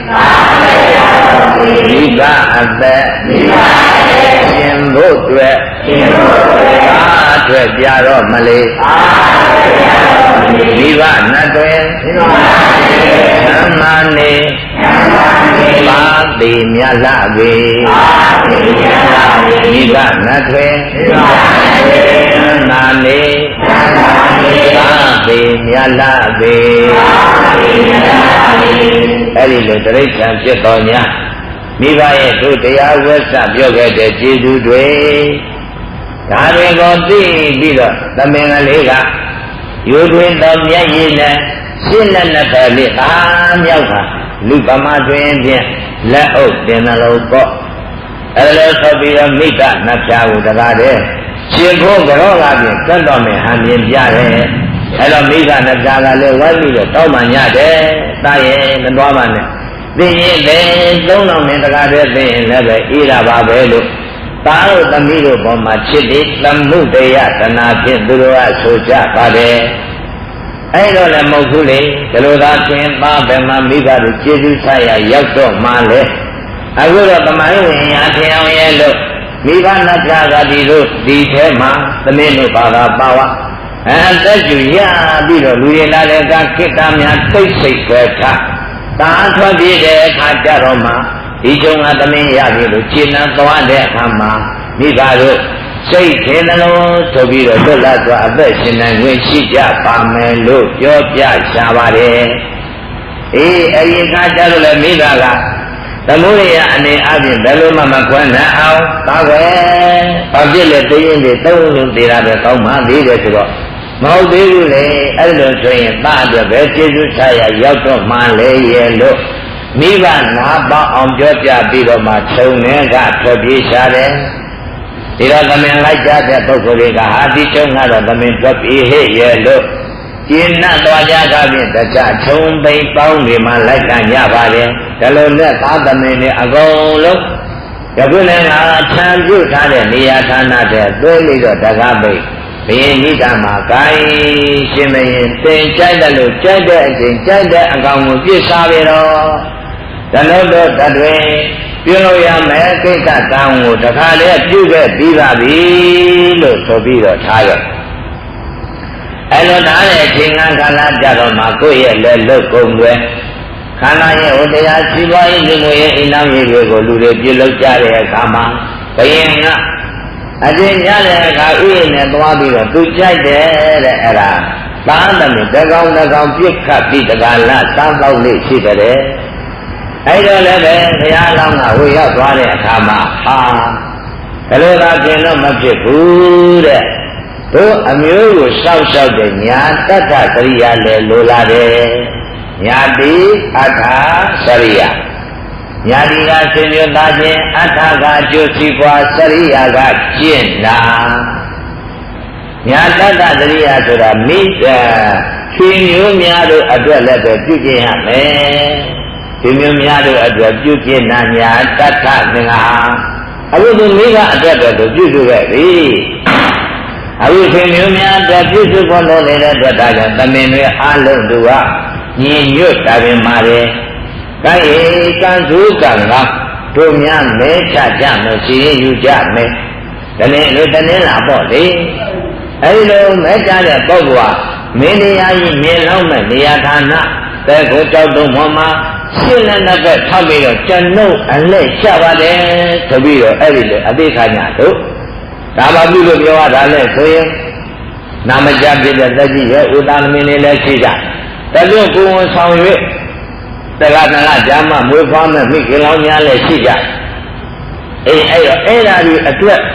မိကအသက်ရှင်ဖို့တွေ့အားထွက်ပြတော့မလေးမိဘနတ်တွေသမ္မာနေပါတိမြတ်လာပေမိဘနတ်တွေသမ္မာနေပါတိမြတ်လာပေအဲ့ဒီလိုတိရစ္ဆာန်ဖြစ်တော်ညာမိဘရဲ့တို့တရားဝတ်စပြောခဲ့တဲ့ကျေးဇူးတွေဒါတွေကိုသိပြီးတော့သမင်္ဂလေးကယူတွင်တော်မြတ်ရည်နဲ့ရှင်းလက်နဲ့ပဲလေးအားမြောက်တာလူပမာတွင်ဖြင့်လက်အုပ်တင်တယ်လို့ပေါ့အဲ့လိုဆိုပြီးတော့မိကနတ်ဖြာကိုတကားတဲ့ရှင်ဖို့ကြောကဖြင့်ကတ်တော်မယ်ဟန်ပြပြတယ်အဲ့တော့မိကနတ်ဖြာကလည်းဝိုင်းပြီးတော့တောင်းမှညတယ်တာရဲ့မသွားပါနဲ့သိရင်ပဲသုံးတော်မင်းတကားတဲ့သိရင်လည်းပဲအေးတာပါပဲလို့သားတို့သမီးတို့ပေါ်မှာချစ်တဲ့သမှုတရားတဏှာဖြင့်သူတို့ကဆိုကြပါတယ်အဲ့တော့လည်းမဟုတ်ဘူးလေဒီလိုသာတွင်သားပဲမှာမိဘတို့ကျေးဇူးဆက်ရရောက်တော့မှလေအခုတော့တမိုင်းဝင်ရထင်အောင်ရဲ့လို့မိဘနတ်သားကဒီတို့ဒီထဲမှာသမင်းတို့ဘာသာပါဝအဲတက်ကျူရပြီးတော့လူရည်လာတဲ့ကခိတ္တများသိစိတ်ပဲထားတာထွက်ပြေးတဲ့အခါကျတော့မှဒီကျုံကသမင်းရပြီလို့ခြေနှံသွားတဲ့အခါမှာမိဘတို့စိတ်ထင်တယ်လို့ဆိုပြီးတော့လွတ်လပ်စွာအသက်ရှင်နိုင်ဝင်ရှိကြပါမယ်လို့ပြောပြရှာပါတယ်အေးအရင်ကကြလို့လည်းမိဘကသမုဒိယအနေအချင်းဘယ်လိုမှမခွန်းနိုင်အောင်သာွယ်ဘာဖြစ်လဲသိရင်ဒီသုံးလုံးသေးတာပဲကောင်းမှသေးတယ်ဆိုတော့မဟုတ်သေးဘူးလေအဲ့လိုဆိုရင်သားအတွက်ပဲကျေးဇူးဆက်ရရောက်တော့မှလေရဲ့လို့မိဘနာပေါအောင်ပြောပြပြီးတော့မှခြုံနေကထွက်ပြေးရှာတယ်ဒီတော့သမင်လိုက်ကြတဲ့ပုဂ္ဂိုလ်တွေကဟာဒီကျုံကတော့သမင်ထွက်ပြေးဟဲ့ရဲ့လို့ကျင့်နှံ့သွားကြတာဖြင့်တခြားခြုံပိန်ပေါင်းတွေမှလိုက်ကြညပါလေဒါလိုနဲ့သာသမင်တွေအကုန်လုံးယခုလည်းငါခြံပြုတ်ထားတဲ့နေရာဌာနတဲ့သွေးလိုက်တော့တကားပိတ်ဘယင်ဤကမှာကိုင်းရှင်မရင်သင်ကြိုက်တယ်လို့ကြိုက်တဲ့အချိန်ကြိုက်တဲ့အကောင်ကိုပြစ်စားပြီတော့ဓနုတော်တတွင်ပြုလို့ရမယ်ကိစ္စတန်ကိုတခါလေပြုခဲ့ပြီးပါပြီလို့ဆိုပြီးတော့ထားရအဲ့လိုထားတဲ့အချိန်ကကာလကြတော့မှကိုယ့်ရဲ့လက်လုတ်ကုန်ွယ်ခန္ဓာရဲ့ဟိုတရားစီးပွားရေးလူမှုရေးအိမ်နောက်ရေးတွေကိုလူတွေပြုလုပ်ကြတဲ့အခါမှာဘယင်ကအကျဉ်းရတဲ့အခါဥယျာဉ်နဲ့သွားပြီးတော့သူကြိုက်တယ်တဲ့အဲ့ဒါသားသမီးတကောင်တကောင်ပြစ်ခတ်ပြီးတကလားစားတော့လေးရှိတယ်အဲ့တော့လည်းပဲဘုရားလောင်းကဝေရောက်သွားတဲ့အခါမှာဟာဘယ်လိုသာကျင်တော့မဖြစ်ဘူးတဲ့တို့အမျိုးကိုစောက်စောက်တဲ့ညာတတ္ထကရိယာလည်းလိုလာတယ်ညာတိအထာစရိယာညာတိကဆင်ញသားခြင်းအထာကအကျိုးစီးပွားစရိယာကကျင့်တာညာတတ္တကရိယာဆိုတာမိစ္ဆာချွေမျိုးများတို့အတွက်လည်းပဲပြုကျင့်ရမယ်ဒီမျိုးများတို့အတွက်ပြုကျင့်နာညာတတ္ထသင်္ဃာအခုဒီမိကအတွက်တော့ပြုစုခဲ့ပြီအခုဒီမျိုးများအတွက်ပြုစုဖို့လို့နေတဲ့အတွက်ဒါကြောင့်သမင်တွေအားလုံးတို့ကညီညွတ်တာပင်ပါတယ်။ဒါဧကံသုကံကတို့များမဲချကြမယ်စီရင်ယူကြမယ်။ဒါနဲ့လူတနည်းလာပေါ့လေ။အဲဒီလိုမဲချတဲ့ပုဂ္ဂိုလ်ဟာမင်းတရားကြီးမြင်လောက်မဲ့နေရာဌာနတဲ့ကိုကြောက်တုံးပေါ်မှာရှင်းလက်နဲ့ပဲထောက်ပြီးတော့ကျွန်ုပ်အလဲချပါတယ်ဆိုပြီးတော့အဲ့ဒီလေအသိခါညာတို့ဒါမှပြုလို့ပြောရတာလဲဆိုရင်နာမကြပြတဲ့သက်ကြီးရဲ့ဥဒ္ဒသမင်းလေးလည်းရှိကြတလွတ်ကိုယ်ဝန်ဆောင်၍တက္ကသနာဂျာမမွေးဖွားမဲ့မိခင်လောင်းများလည်းရှိကြအေးအဲ့တော့အဲ့ဓာဒီအတွက်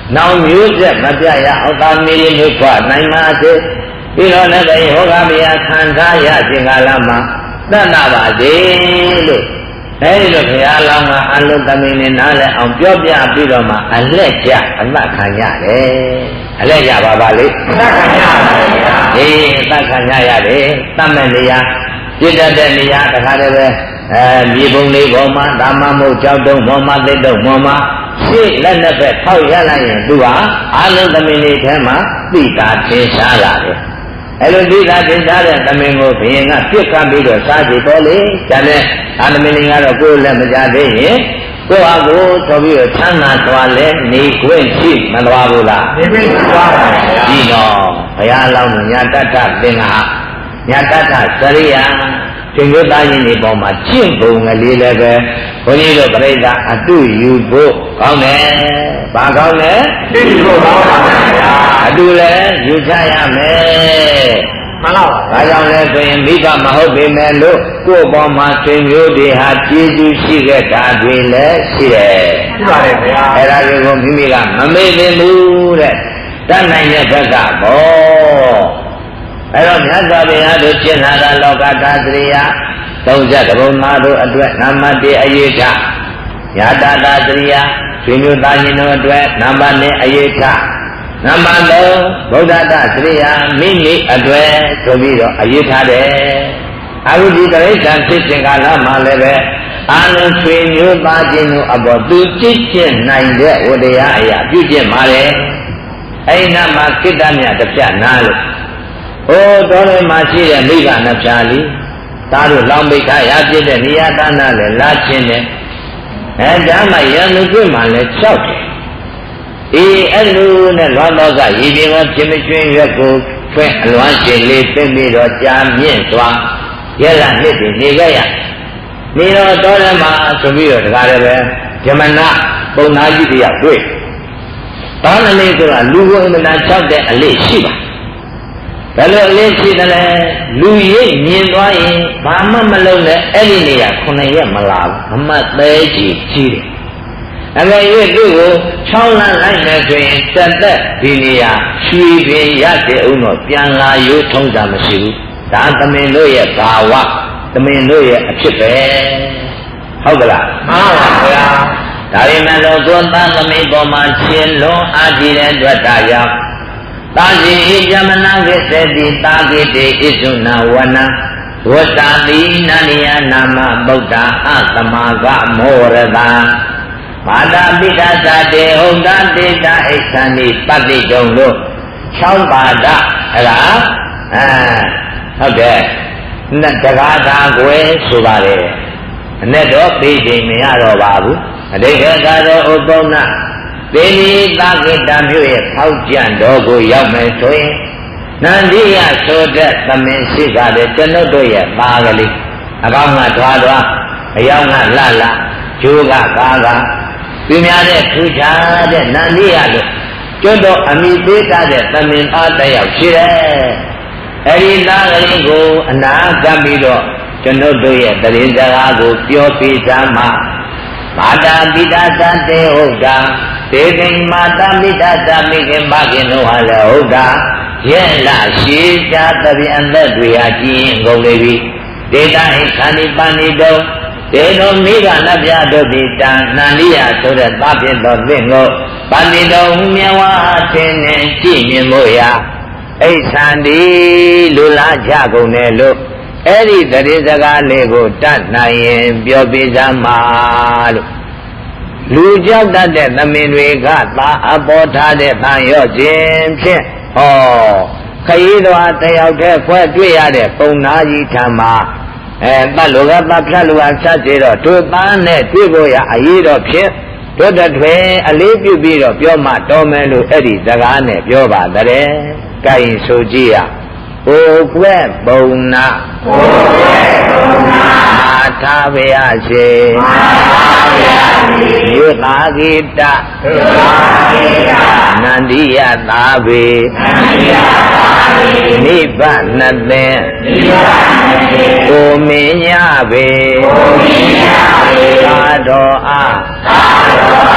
နောင်မျိုးဆက်မပြရအောင်သာမီးမျိုးခွနိုင်ပါစေပြီးတော့လည်းဒီဟောကဗျာခံစားရခြင်းကာလမှာသတ်နာပါစေလို့အဲဒီလိုဘုရားလောင်းကအလုံးသမီးနဲ့နားလဲအောင်ပြောပြပြီးတော့မှအလက်ကျအမှတ်ခံရတယ်အလက်ရပါပါလေအမှတ်ခံရပါဗျာအေးအမှတ်ခံရရတယ်သတ်မဲ့နေရာပြစ်တတ်တဲ့နေရာတခါတည်းပဲအဲမြေပုံလေးပေါ်မှာဓမ္မမို့ကြောက်တုံးပေါ်မှာသိတုံးပေါ်မှာရှေ့လက်နဲ့ပဲထောက်ရလိုက်ရင်သူဟာအလုံးသမီးလေးထဲမှာသိတာသင်ရှားလာတယ်အဲ့လိုသိတာသင်ရှားတဲ့သမင်ကိုဘုရင်ကပြစ်ခတ်ပြီးတော့စားကြည့်တော့လေဒါနဲ့အာသမင်ကတော့ကိုယ်လည်းမကြသေးရင်ကိုယ့်ဟာကိုယ်ဆိုပြီးတော့ချမ်းသာသွားလဲနေခွင့်ရှိမသွားဘူးလားနေခွင့်ရှိသွားပါဗျာဒီတော့ဘုရားလောင်းညာတတ္ထသင်္ဃာညာတတ္ထစရိယာသင်္ကိုသားရင်ဒီပေါ်မှာကျင့်ပုံကလေးလည်းပဲဘုန်းကြီးတို့ပြိဿအတုယူဖို့ကောင်းတယ်။ဘာကောင်းလဲသိဖို့ကောင်းပါဗျာ။အတုလည်းယူချရမယ်။မှန်ပါပါ။ဒါကြောင့်လဲဆိုရင်မိဘမဟုတ်ပေမဲ့လို့ကိုယ့်ပေါ်မှာသင်္ကိုတွေဟာကျေးဇူးရှိခဲ့တာတွေလည်းရှိတယ်။ရှိပါတယ်ဗျာ။အဲ့ဒါတွေကိုမိမိကမမေ့သင့်ဘူးတဲ့။တတ်နိုင်တဲ့ဘက်ကဘောအဲ့တော့မြတ်စွာဘုရားတို့ရှင်းလာတာလောကဓာတရိယသုံးချက်တဘုံသားတို့အတွက်နံပါတ်တစ်အရေးထညာတတာတရိယဆွေမျိုးသားချင်းတို့အတွက်နံပါတ်နှစ်အရေးထနံပါတ်သုံးဗုဒ္ဓတတရိယမိမိအတွက်ဆိုပြီးတော့အရေးထားတယ်အခုဒီတိရစ္ဆာန်ဖြစ်ခြင်းကာလမှာလည်းပဲအာလုံးဆွေမျိုးသားချင်းတို့အပေါ်သူကြည့်ကျင့်နိုင်တဲ့ဝတရားအရာပြုကျင့်ပါလေအဲ့ဒီနာမှာကိတ္တမြတ်တစ်ပြနားလို့ဟိုတော်လည်းမှရှိတဲ့မိဘနှစ်ဖြာလီသားတို့လောင်ပိတ်ထားရပြည့်တဲ့နေရာတန်းလည်းလာချင်းတယ်အဲဒါမှရံလူကျွတ်မှလည်း၆တယ်အေးအဲ့လိုနဲ့လွန်တော့ကရည်ပြင်းကဖြစ်မကျွင်းရွက်ကိုဖွင့်အလွမ်းရှင်လေးသိပြီးတော့ကြာမြင့်သွားရဲလာနှစ်တည်နေကြရနေတော့တော်လည်းမှဆိုပြီးတော့တကားလည်းပဲဇမနပုံနာကြီးတယောက်တွေ့ဘာလဲလေဆိုတာလူကိုအမှန်တန်၆တဲ့အလေးရှိပါဘယ်လိုအလေးရှိတယ်လဲလူရိပ်မြင်သွားရင်ဘာမှမလုပ်နဲ့အဲ့ဒီနေရာခုနှစ်ရက်မလာဘူးအမတ်သေးကြီးကြီးတယ်အမေရဲ့သူ့ကိုချောင်းလန်းလိုက်မယ်ဆိုရင်တက်တက်ဒီနေရာရွှေပင်ရတဲ့အောင်တော့ပြန်လာရိုးထုံးတာမရှိဘူးဒါသမင်တို့ရဲ့ဘာဝသမင်တို့ရဲ့အဖြစ်ပဲဟုတ်ကလားမှန်ပါဗျာဒါရင်လည်းသွန်သားသမင်ပေါ်မှာရှင်လုံးအာကြည့်တဲ့အတွက်ဒါကြောင့်သာဇိဣဇမနကိသတိတာကိတေဣဇုနာဝနဝတ္တတိနန္ဒယနာမဗုဒ္ဓအသမဂမောရတမာတာပိဋကတေဟုတ်တာတေတာဣသန္တိပတ္တိတုံတို့၆ပါဒအဲ့ဒါအဲဟုတ်တယ်နဲ့တကားသာကွယ်ဆိုပါလေအနဲ့တော့ပြေးချိန်မရတော့ပါဘူးအတိတ်ကကတော့ဥပုံနာသေနီသာကိတမျိုးရဲ့ဖောက်ကြံတော်ကိုရောက်မယ်ဆိုရင်နန္ဒီယဆိုတဲ့သမင်ရှိကြတဲ့ကျွန်ုပ်တို့ရဲ့ပါကလေးအကောင်းကထွားထွားအယောင်ကလှလှကျိုးကကားကပြင်းများတဲ့ထူခြားတဲ့နန္ဒီယလို့ကျွတ်တော်အမိပေးထားတဲ့သမင်အားတယောက်ရှိတယ်အဲဒီသားကလေးကိုအနာကပ်ပြီးတော့ကျွန်ုပ်တို့ရဲ့တရင်စကားကိုပြောပြစမ်းမှာမာတာပိတာသတေဟုတ်တာဒေသိမာတာမိတာသမိခင်မခင်တို့ဟာလည်းဟုတ်တာရဲ့လာရှိကြသဖြင့်အသက်တွေဟာကြည်ရင်ကုန်လေပြီဒေတာဟိခန္ဒီပဏိတောဒေတော်မိဂနပြတို့သည်တန်နန္ဒီယဆိုတဲ့သဖြင့်တော်သင်ကိုပဏိတောမြဝထင်းနဲ့ကြည်မြင်ဖို့ရာအိသန္တိလူလာကြကုန်တယ်လို့အဲ့ဒီတရေစကားလေးကိုတတ်နိုင်ရင်ပြောပြစမ်းပါလို့လူကြောက်တတ်တဲ့သမင်တွေကသာအပေါ်ထားတဲ့သံရော့ခြင်းဖြင့်ဟောခရီးတော်တယောက်တည်းခွဲတွေ့ရတဲ့ပုံနာကြီးထံမှာအဲပတ်လူကပတ်ဖြတ်လူကဆက်ကြတော့တို့သားနဲ့တွေ့ဖို့ရအရေးတော်ဖြစ်တို့တထွေအလေးပြုပြီးတော့ပြောမှတော်မယ်လို့အဲ့ဒီစကားနဲ့ပြောပါတဲ့။ကိုင်ဆိုကြည့်ရ။ကိုယ်ကွဲပုံနာကိုယ်ကွဲပုံနာမာထားပါရစေမာထားပါရစေယေသာဂိတယေသာဂိတနန္ဒီယသာဝေနန္ဒီယသာဝေနိဗ္ဗာန်သင်နိဗ္ဗာန်သင်ကိုမင်းညပေကိုမင်းညပေသာတော်အားသာတော်အား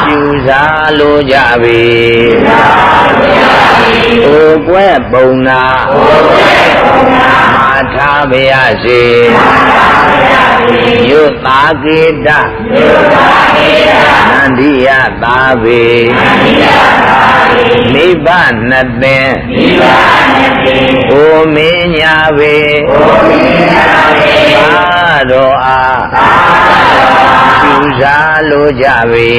ပြူစားလိုကြပြီအိုကွဲပုံနာမာထားပါရစေယုတာကေတနန္ဒီယသာဝေနိဗ္ဗာန်သင်အိုမင်းညာဝေသာတော်အားပြုစားလိုကြပြီ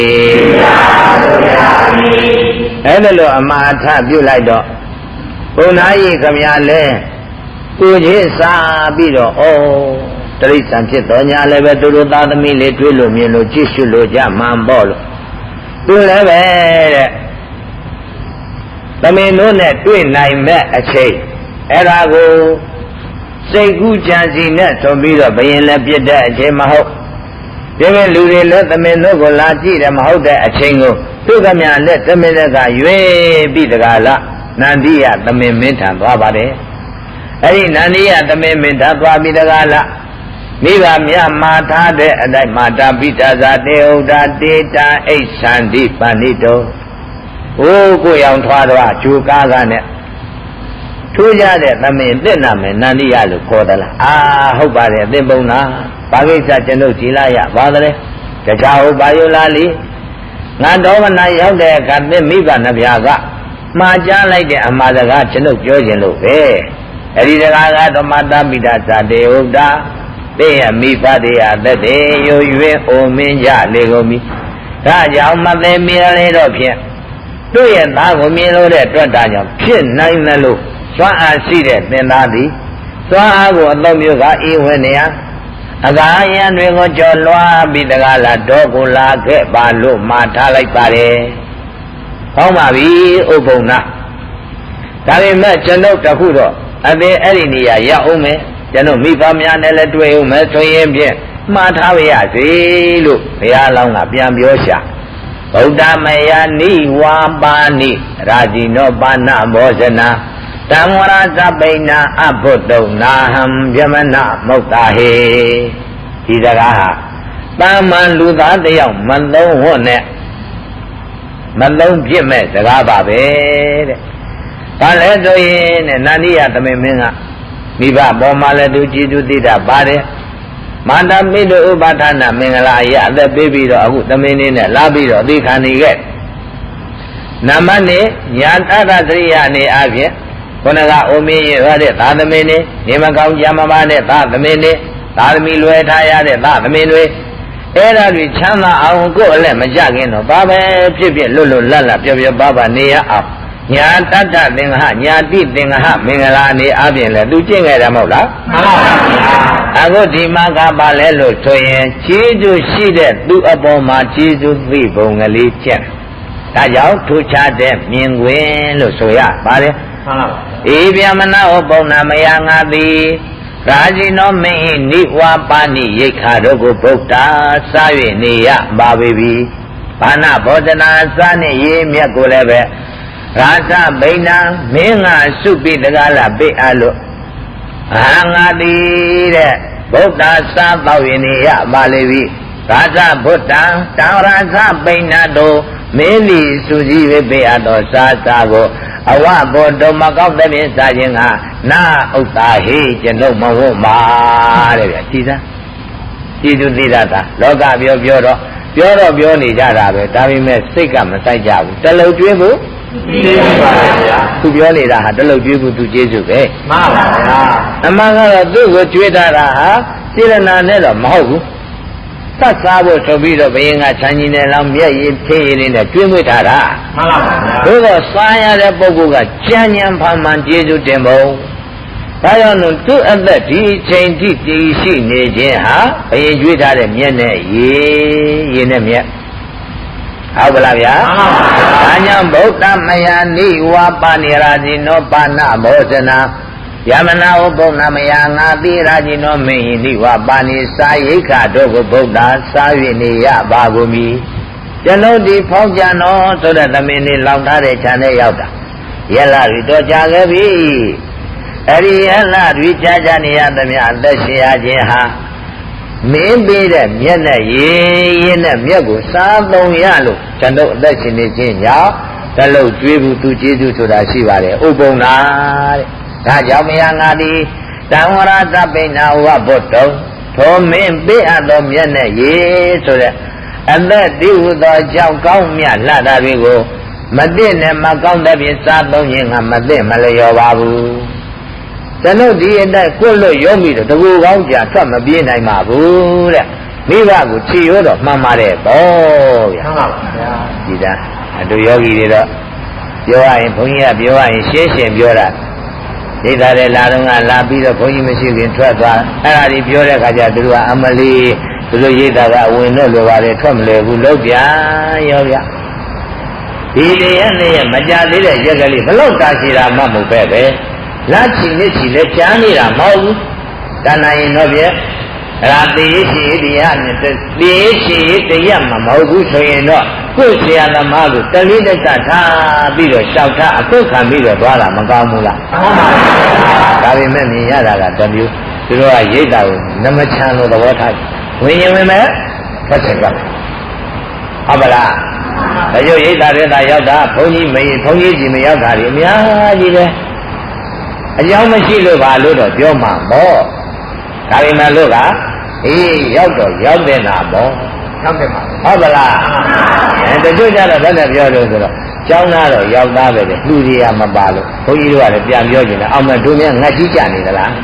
အဲ့ဒါလို့အမှားထပြုလိုက်တော့ဘုန်းသားကြီးခမရလဲကိုကြီးစားပြီးတော့ဩတရိစ္ဆာန်ဖြစ်တော်ညာလည်းပဲသူတို့သားသမီးလေးတွေ့လို့မြင်လို့ကြည့်ရှုလို့ကြမှန်ပေါ့လို့သူလည်းပဲတဲ့သမင်တို့နဲ့တွေ့နိုင်မဲ့အချိန်အဲ့ဒါကိုစိတ်ကူးကြံစီနဲ့ဆိုပြီးတော့ဘယင်လည်းပြစ်တဲ့အချိန်မဟုတ်ဒီမဲ့လူတွေလည်းသမင်တို့ကိုလာကြည့်တယ်မဟုတ်တဲ့အချိန်ကိုသူကမြနဲ့သမင်တွေကရွေးပြီးတကားလားနန္ဒီယသမင်မင်းထံသွားပါတယ်အဲ့ဒီနန္ဒီယသမင်မင်းထံသွားပြီးတကားလားမိဘမြတ်မာထားတဲ့အတိုင်းမာတာပိတာဇာတေဥဒ္ဒတေတာအိဋ္ဌန္တိပဏိတောဟိုးကိုရောင်ထွားတော့ဂျူကားကနဲ့ထိုးကြတဲ့သမင်တက်နာမယ်နန္ဒီယလို့ခေါ်တယ်လားအာဟုတ်ပါတယ်သင်ပုံလားဘာကိစ္စကျွန်ုပ်ကြည်လာရပါသလဲတခြားဟုတ်ပါယုလားလီငါတော်မနာရောက်တဲ့အခါသင်မိဘနှပြကမှားကြားလိုက်တဲ့အမှားစကားကျွန်ုပ်ပြောခြင်းလို့ပဲအဲ့ဒီစကားကတော့မာတာပိတာဇာတေဥဒ္ဒတေယမိဖတေယသက်တေယိုရွေအိုမင်းကြလေကုန်ပြီဒါကြောင့်မသိမြင်လေတော့ဖြင့်တို့ရဲ့သားကိုမြင်လို့တဲ့အတွက်ဒါကြောင့်ဖြစ်နိုင်တယ်လို့စွမ်းအားရှိတဲ့သင်သားသည်စွမ်းအားကိုအသုံးမျိုးကဤဝင်နေရအကာယံတွေကိုကြော်လွှားပြီးတကားလာတော့ကိုလာခဲ့ပါလို့မှာထားလိုက်ပါတယ်ဟောင်းပါပြီဥပ္ပုံနာဒါပေမဲ့ကျွန်ုပ်တခုတော့အသေးအဲ့ဒီနေရာရောက်အောင်မယ်ကျွန်တော်မိဘများနဲ့လည်းတွေ့အောင်မယ်ဆိုရင်ဖြင့်မှားထားပါရစေလို့ဘုရားလောင်းကပြန်ပြောရှာဗုဒ္ဓမယနိဝါပါဏိရာဇိနောပါဏမောဇနာတံဝရသပိဏအဘုဒ္ဓနာဟံဗျမနမုတ်တာဟေဒီစကားဟာတာမန်လူသားတယောက်မသုံးဝတ်နဲ့မသုံးပြစ်မဲ့စကားပါပဲတဲ့ဘာလဲဆိုရင်တဲ့နန္ဒီယသမင်မင်းကမိဘပေါ်မှာလည်းသူကြည်သူသိတာပါတယ်မာတာမိတို့ဥပါဒနာမင်္ဂလာအရအသက်ပေးပြီးတော့အခုသမင်းလေးနဲ့လာပြီးတော့သိခံနေခဲ့နမနဲ့ညာတတသရိယနေအပြင်ခုနကအိုမင်းရတဲ့သာသမင်းလေးနေမကောင်းကြမပါနဲ့သာသမင်းလေးသာသမီလွယ်ထားရတဲ့သာသမင်းတွေအဲ့ဒါတွေချမ်းသာအောင်ကိုယ်အလက်မကြခင်တော့ဘာပဲဖြစ်ဖြစ်လွတ်လွတ်လပ်လပ်ပျော်ပျော်ပါပါနေရအောင်ညာတတ္တသင်္ဃဟညာတိသင်္ဃဟမင်္ဂလာအနေအပြင်လဲသူကျင့်ခဲ့တယ်မဟုတ်လားမှန်ပါဗျာအခုဒီမှာကပါလဲလို့ဆိုရင်ခြေကျူရှိတဲ့သူအပေါ်မှာခြေကျူသိပုံကလေးကျင့်ဒါကြောင့်ထူခြားတဲ့မြင်ခွင့်လို့ဆိုရပါတယ်မှန်ပါဗျာဧဗျမနာဟောပုံနာမယငါသည်ရာဇိနောမင်း၏နိဝါပါဏိရိခါတို့ကိုဗုဒ္ဓစား၍နေရပါပြီဘာနာဘောဓနာစားနှင့်ရေမြတ်ကိုလည်းပဲရာဇဗိဏမင်းငါစုပိတကားလာပိအလို့အာငါတိတဲ့ဗုဒ္ဓစာပေါရင်နေရပါလေပြီရာဇဗုဒ္ဓံတံရာဇဗိဏတို့မင်းသည်စုစည်း၍ပိအတော်စာစာကိုအဝဘောတော်မကောက်တဲ့ပြင်စာခြင်းကနာဥစ္စာဟိကျွန်ုပ်မဟုတ်ပါတဲ့ဗျာကြည်သားကြည်သူသိတာကလောကပြောပြောတော့ပြောတော့ပြောနေကြတာပဲဒါပေမဲ့စိတ်ကမဆိုင်ကြဘူးတလုံးကျွေးဖို့ကျေးဇူးပါဗျာသူပြောနေတာဟာတလုံးကျွေးဖို့သူကျေးဇူးပဲမှန်ပါဗျာအမှန်ကတော့သူ့ကိုကျွေးထားတာဟာစေရနာနဲ့တော့မဟုတ်ဘူးသတ်စားဖို့ဆိုပြီးတော့ဘယင်ကချမ်းကြီးနဲ့လောင်းမျက်ရည်ဖေးရည်နဲ့ကျွေးမွေးထားတာမှန်ပါဗျာသို့တော့စားရတဲ့ပုဂ္ဂိုလ်ကကြမ်းကြမ်းဖန်ဖန်ကျေးဇူးတင်ဖို့ဒါကြောင့်လို့သူ့အသက်ဒီအချိန်ထိတည်ရှိနေခြင်းဟာဘယင်ကျွေးထားတဲ့မျက်နဲ့ရည်ရည်နဲ့မျက်ဟုတ်ပါလားဗျာမှန်ပါဗျာဒါကြောင့်ဗုဒ္ဓမယနိဝါပနိရာဇိနောပါဏမောဇနာယမနာဥပုဏ္ဏမယငါတိရာဇိနောမေဟိနိဝါပါဏိစာရိခတို့ကိုဗုဒ္ဓစား၍နေရပါကုန်ပြီကျွန်ုပ်ဒီဖောက်ကြံတော်ဆိုတဲ့သမင်းလေးလောင်ထားတဲ့ခြံထဲရောက်တာယလရီတော့ကြာခဲ့ပြီအဲ့ဒီယလရီကြာကြာနေရသမျှအသက်ရှင်ရခြင်းဟာ没别的面的爷爷的面骨山东亚路，全都在心里见着，在路追不都接住出来西巴的，乌崩哪的，他叫咩啊的，但我那这边那我不懂，他们别啊都面的爷出来，俺那丢到叫高面那那边个，没得呢嘛高那边山东人啊没得没来要巴不。咱老弟现在过了有米的，都讲讲专门别来嘛不了，没法子只有的妈妈的包呀，记得，都要记得了，表演朋友表演先先表了，你在这拉动啊拉比的朋友们去跟穿穿，哎，你表了大家都说阿玛里，都说一大个温柔的话的穿不来不老边要不要？第一年呢，没家里的这个里不老大些了，嘛没白白。那亲的亲的家里人毛，但那一那边，那第一些的呀，那这第一些的呀嘛毛骨出现了，过去啊那马路，这里的山茶比较小茶，都看比较多了，没搞木了。大为没明下来了，真的，就说一到那么强烈的我他，为因为没，他这个，好不啦？那就一大的他要他，同你没同你几没要他的，没啊你的。要么去路吧，路到表嘛么？大为嘛路啊？诶，要到要在哪么？要在嘛？好不啦？哎，这就讲了，咱这表就是了，讲哪了要哪个的，路的也没罢了，后一话的变表进来，俺们中间俺几家里的啦。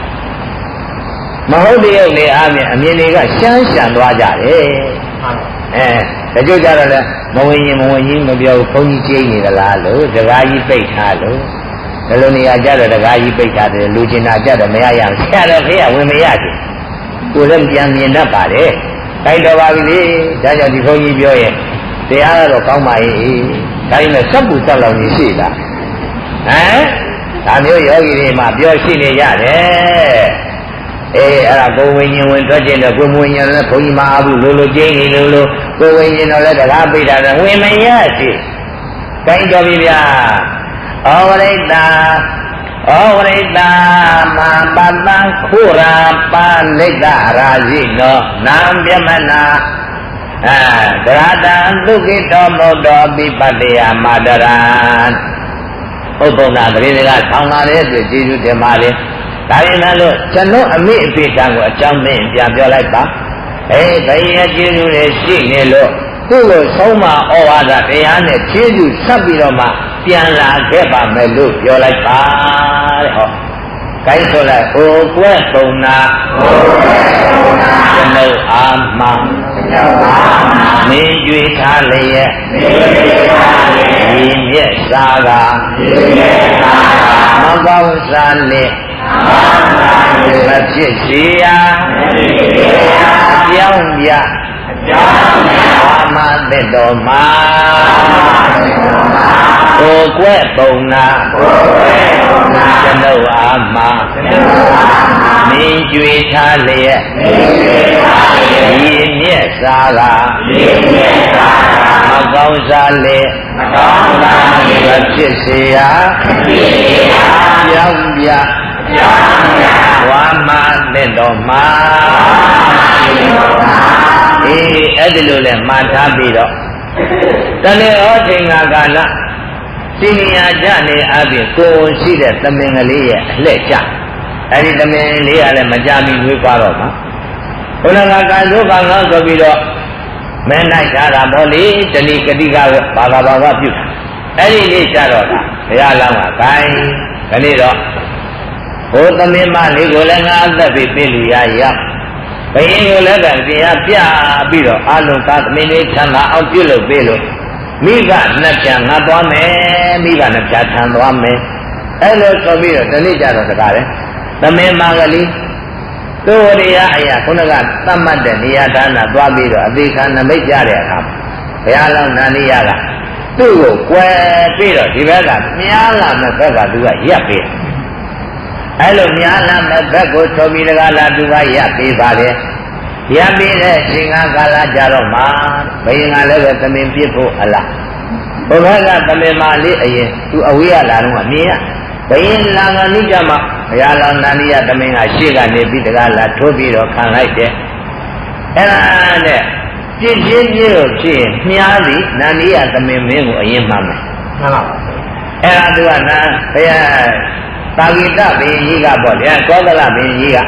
嘛好的有的阿面阿面那个想想多家的，哎，这就讲了呢，没问你没问你没表后你接你的啦，路这个阿姨背他路。那路你要家的这个阿姨背下的路径那家的没样样，下来黑呀，我没下去。我人讲面那把的，该到把的，大家的口语表演，这样都讲嘛诶，他因为什么都老你是的，哎，他没有要给嘛表现的下的，哎，啊，各位人问这件的，各位人那口语嘛阿不路路接你路路，各位人那这个背下的我没下去，该到边呀？哦，我的大，哦，我的大妈巴当库拉巴那个拉吉诺，南边嘛那，哎，格拉丹都给到某到比巴利亚马德兰，我不拿这个长马的是记住的马的，大约那路真路还没被看过，讲没讲表来吧？哎，这也记住的新的路。这个手嘛，偶尔的这样的接住十笔了嘛，变拉开把门路要来打好，该说来我关东呐，真的阿妈，民居他来也，一面啥个，马高山里，那谢谢呀，讲呀。阿妈的多妈，我怪东啊，真的阿妈，民居他咧，一面啥啦，马高山咧，那谢谢呀，讲呀，阿妈的多妈。အေးအဲ့ဒီလိုလဲမှတ်ထားပြီးတော့တဏှေဩချိန်ကကာလစီနီယာကြနေအပြင်ကိုယ်ရှိတဲ့သမင်ကလေးရဲ့အလှည့်ကျအဲ့ဒီသမင်လေးကလည်းမကြမီဝေးသွားတော့မှာဘုရားကကသုကငေါဆိုပြီးတော့မင်းနိုင်ကြတာပေါ့လေတဏှိကတိကဘာသာဘာဝပြုတာအဲ့ဒီလေးကြတော့တာဘုရားလောင်းကဂိုင်းခဏတော့ဟိုသမင်မလေးကိုလည်းငါအသက်ပြီးပြလူရရောက်ဘယင်းကိုလည်းကတရားပြပြီးတော့အလုံးသားသမင်းလေးချမ်းသာအောင်ပြုလုပ်ပေးလို့မိဘနှစ်ပြန်ငါသွားမယ်မိဘနှစ်ပြန်ထမ်းသွားမယ်အဲ့လိုဆိုပြီးတော့ဒီနေ့ကျတော့တကားလေသမင်းမင်္ဂလိသို့ရိယအရာခုနကသတ်မှတ်တဲ့နေရာဌာနသွားပြီးတော့အသေးခံနမိတ်ကြတဲ့အခါဘုရားလောင်းနန္ဒီယကသူ့ကိုကွယ်ပြီးတော့ဒီဘက်ကမြားလာမဲ့ဘက်ကသူကရက်ပေးအဲ့လိုများလာမဲ့ဘက်ကိုဆိုပြီးတကားလာသူကရပ်ပေးပါလေရပ်ပေးတဲ့အချိန်ကာလကြတော့မှဘယင်ကလည်းပဲသမင်ပြစ်ဖို့အလားဘုရားကသမင်မလေးအရင်သူအဝေးရလာတော့မြင်ရဘယင်လာကနိကြမှာဘုရားလောင်းနန္ဒီယသမင်ကရှေ့ကနေပြီးတကားလာထိုးပြီးတော့ခံလိုက်တယ်အဲ့ဒါနဲ့ပြည့်ပြည့်ပြည့်လို့ဖြစ်မြားသည်နန္ဒီယသမင်မင်းကိုအရင်မှတ်မယ်မှန်ပါအဲ့ဒါသူကနာဘုရားတာဂိတဘင်းကြီးကပေါ့ဗျာကောသလဘင်းကြီးက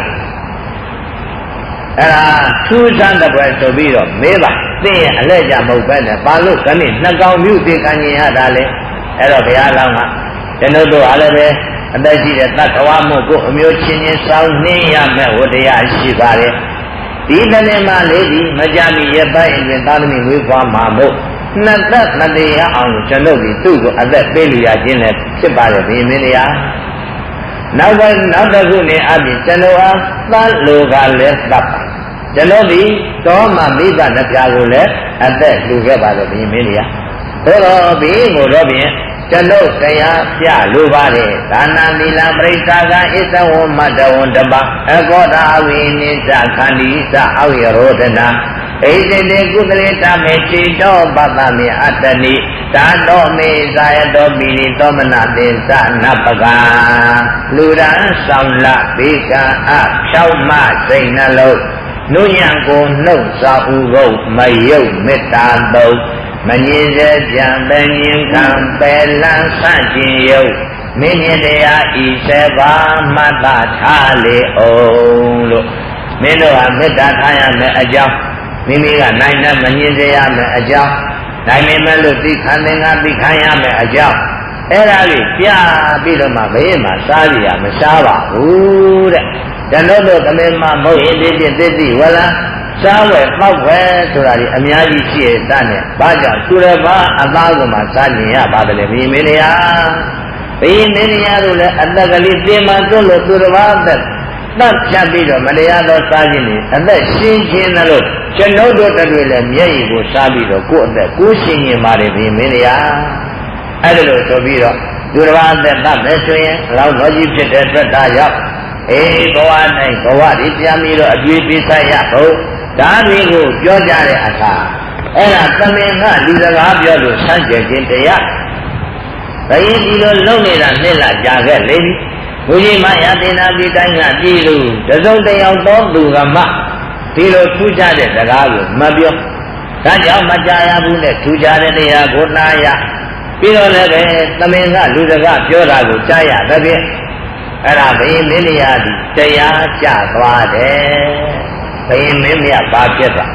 အဲ့ဒါထူးဆန်းတဲ့ဘယ်ဆိုပြီးတော့မေးပါသိရင်အလဲကြမဟုတ်ပဲနဲ့ဘာလို့ခဏနှစ်ကောင်မြုပ်သေးခံရင်ရတာလဲအဲ့တော့ဘုရားလောင်းကကျွန်တော်တို့အားလည်းပဲအသက်ရှိတဲ့တတ္တဝါမှုကိုအမျိုးချင်းချင်းစောင့်နှင်းရမယ်ဝတ္တရားရှိပါတယ်ဒီတနေ့မှလေးဒီမကြမီရပိုင်းအတွင်းသာသမီဝေးဖွားမှာမို့နှစ်သက်မတရားအောင်ကျွန်တော်ဒီသူ့ကိုအသက်ပေးလူရခြင်းလည်းဖြစ်ပါတယ်ဘုရင်မင်းတရားနောက်ပဲနောက်တစ်ခုနေအပြင်ကျွန်တော်အားသတ်လိုကလည်းသတ်ပါကျွန်တော်ဒီတောမှမိဘနှစ်ပြားကိုလည်းအသက်လူခဲ့ပါတယ်ဘုရင်မင်းတရားသို့တော်ဘီကိုတော့ဖြင့်ကျွန်ုပ်တရားပြလိုပါတယ်ဒါနသီလပရိစ္ဆာကဣသဝမတဝန္တပအကောတာဝိနိစ္စခန္ဒီသအောက်ရောဒနာဣတိတေကုသလေတမေခြေတော်ပတ္တမေအတ္တနိသာတော်မေဇာယတော်ပိရိသောမနတေသနပကလူရန်ဆောင်လဘေကအဖြောက်မစိတ်နှလုံးနုညံကိုနှုတ်စာဥပုပ်မယုတ်မေတ္တာသုံးမငြင်းစေကြံပင်ငင်းခံပယ်လန်းဆန့်ကျင်ယုတ်မင်းမြင်တရားဤစေပါမတ္တထားလေအောင်လို့မင်းတို့ဟာမေတ္တာထားရမယ်အကြောင်းမိမိကနိုင်နဲ့မငြင်းစေရမယ်အကြောင်းနိုင်နေမဲ့လို့သိခံနေငါသိခံရမယ်အကြောင်းအဲ့ဒါလေးပြပြီးတော့မှဘေးမှာစားရမစားပါဘူးတဲ့ကျွန်တော်တို့သမင်မမဟုတ်ရင်ဒီပြည့်သိသိဝလားစားဝယ်ပေါက်ဝယ်ဆိုတာဒီအများကြီးရှိရတဲ့နဲ့ဘာကြောင့်သူရဘာအသားကမှစားနေရပါတယ်လေဘီမင်းတရားဘီမင်းတရားတို့လည်းအတက်ကလေးတင်မှတွလို့သူရဘာသက်တတ်ဖြတ်ပြီးတော့မတရားသောစားခြင်းတွေအသက်ရှင်းခြင်းလို့ကျွန်တော်တို့တွေလည်းမျက်ရည်ကိုစားပြီးတော့ကိုယ့်အသက်ကိုရှင်းခြင်းပါတယ်ဘီမင်းတရားအဲ့ဒါလို့ဆိုပြီးတော့သူရဘာသက်တတ်မယ်ဆိုရင်လောက်တော်ကြီးဖြစ်တဲ့အတွက်ဒါရောက်အေးဘဝ၌ဘဝဒီပြန်ပြီးတော့အကျွေးပေးဆိုင်ရဖို့ဒါတွေကိုပြောကြတဲ့အခါအဲ့ဒါသမင်ကလူစကားပြောလို့ဆန့်ကျင်ခြင်းတရားဘယ်ဒီလိုလုပ်နေတာနှစ်လကြာခဲ့လေပြီဘုရားမယသေနာပိတိုင်းကပြည်သူတစုံတယောက်သောသူကမှဒီလိုထူးခြားတဲ့စကားကိုမပြောဒါကြောင့်မကြရဘူးနဲ့ထူးခြားတဲ့တရားကိုနားရပြီးတော့လည်းပဲသမင်ကလူစကားပြောတာကိုကြားရတဲ့ဖြင့်အဲ့ဒါဘယ်မင်းတရားဒီတရားကြသွားတယ်ဘယ်မင်းမြတ်ဘာဖြစ်သွား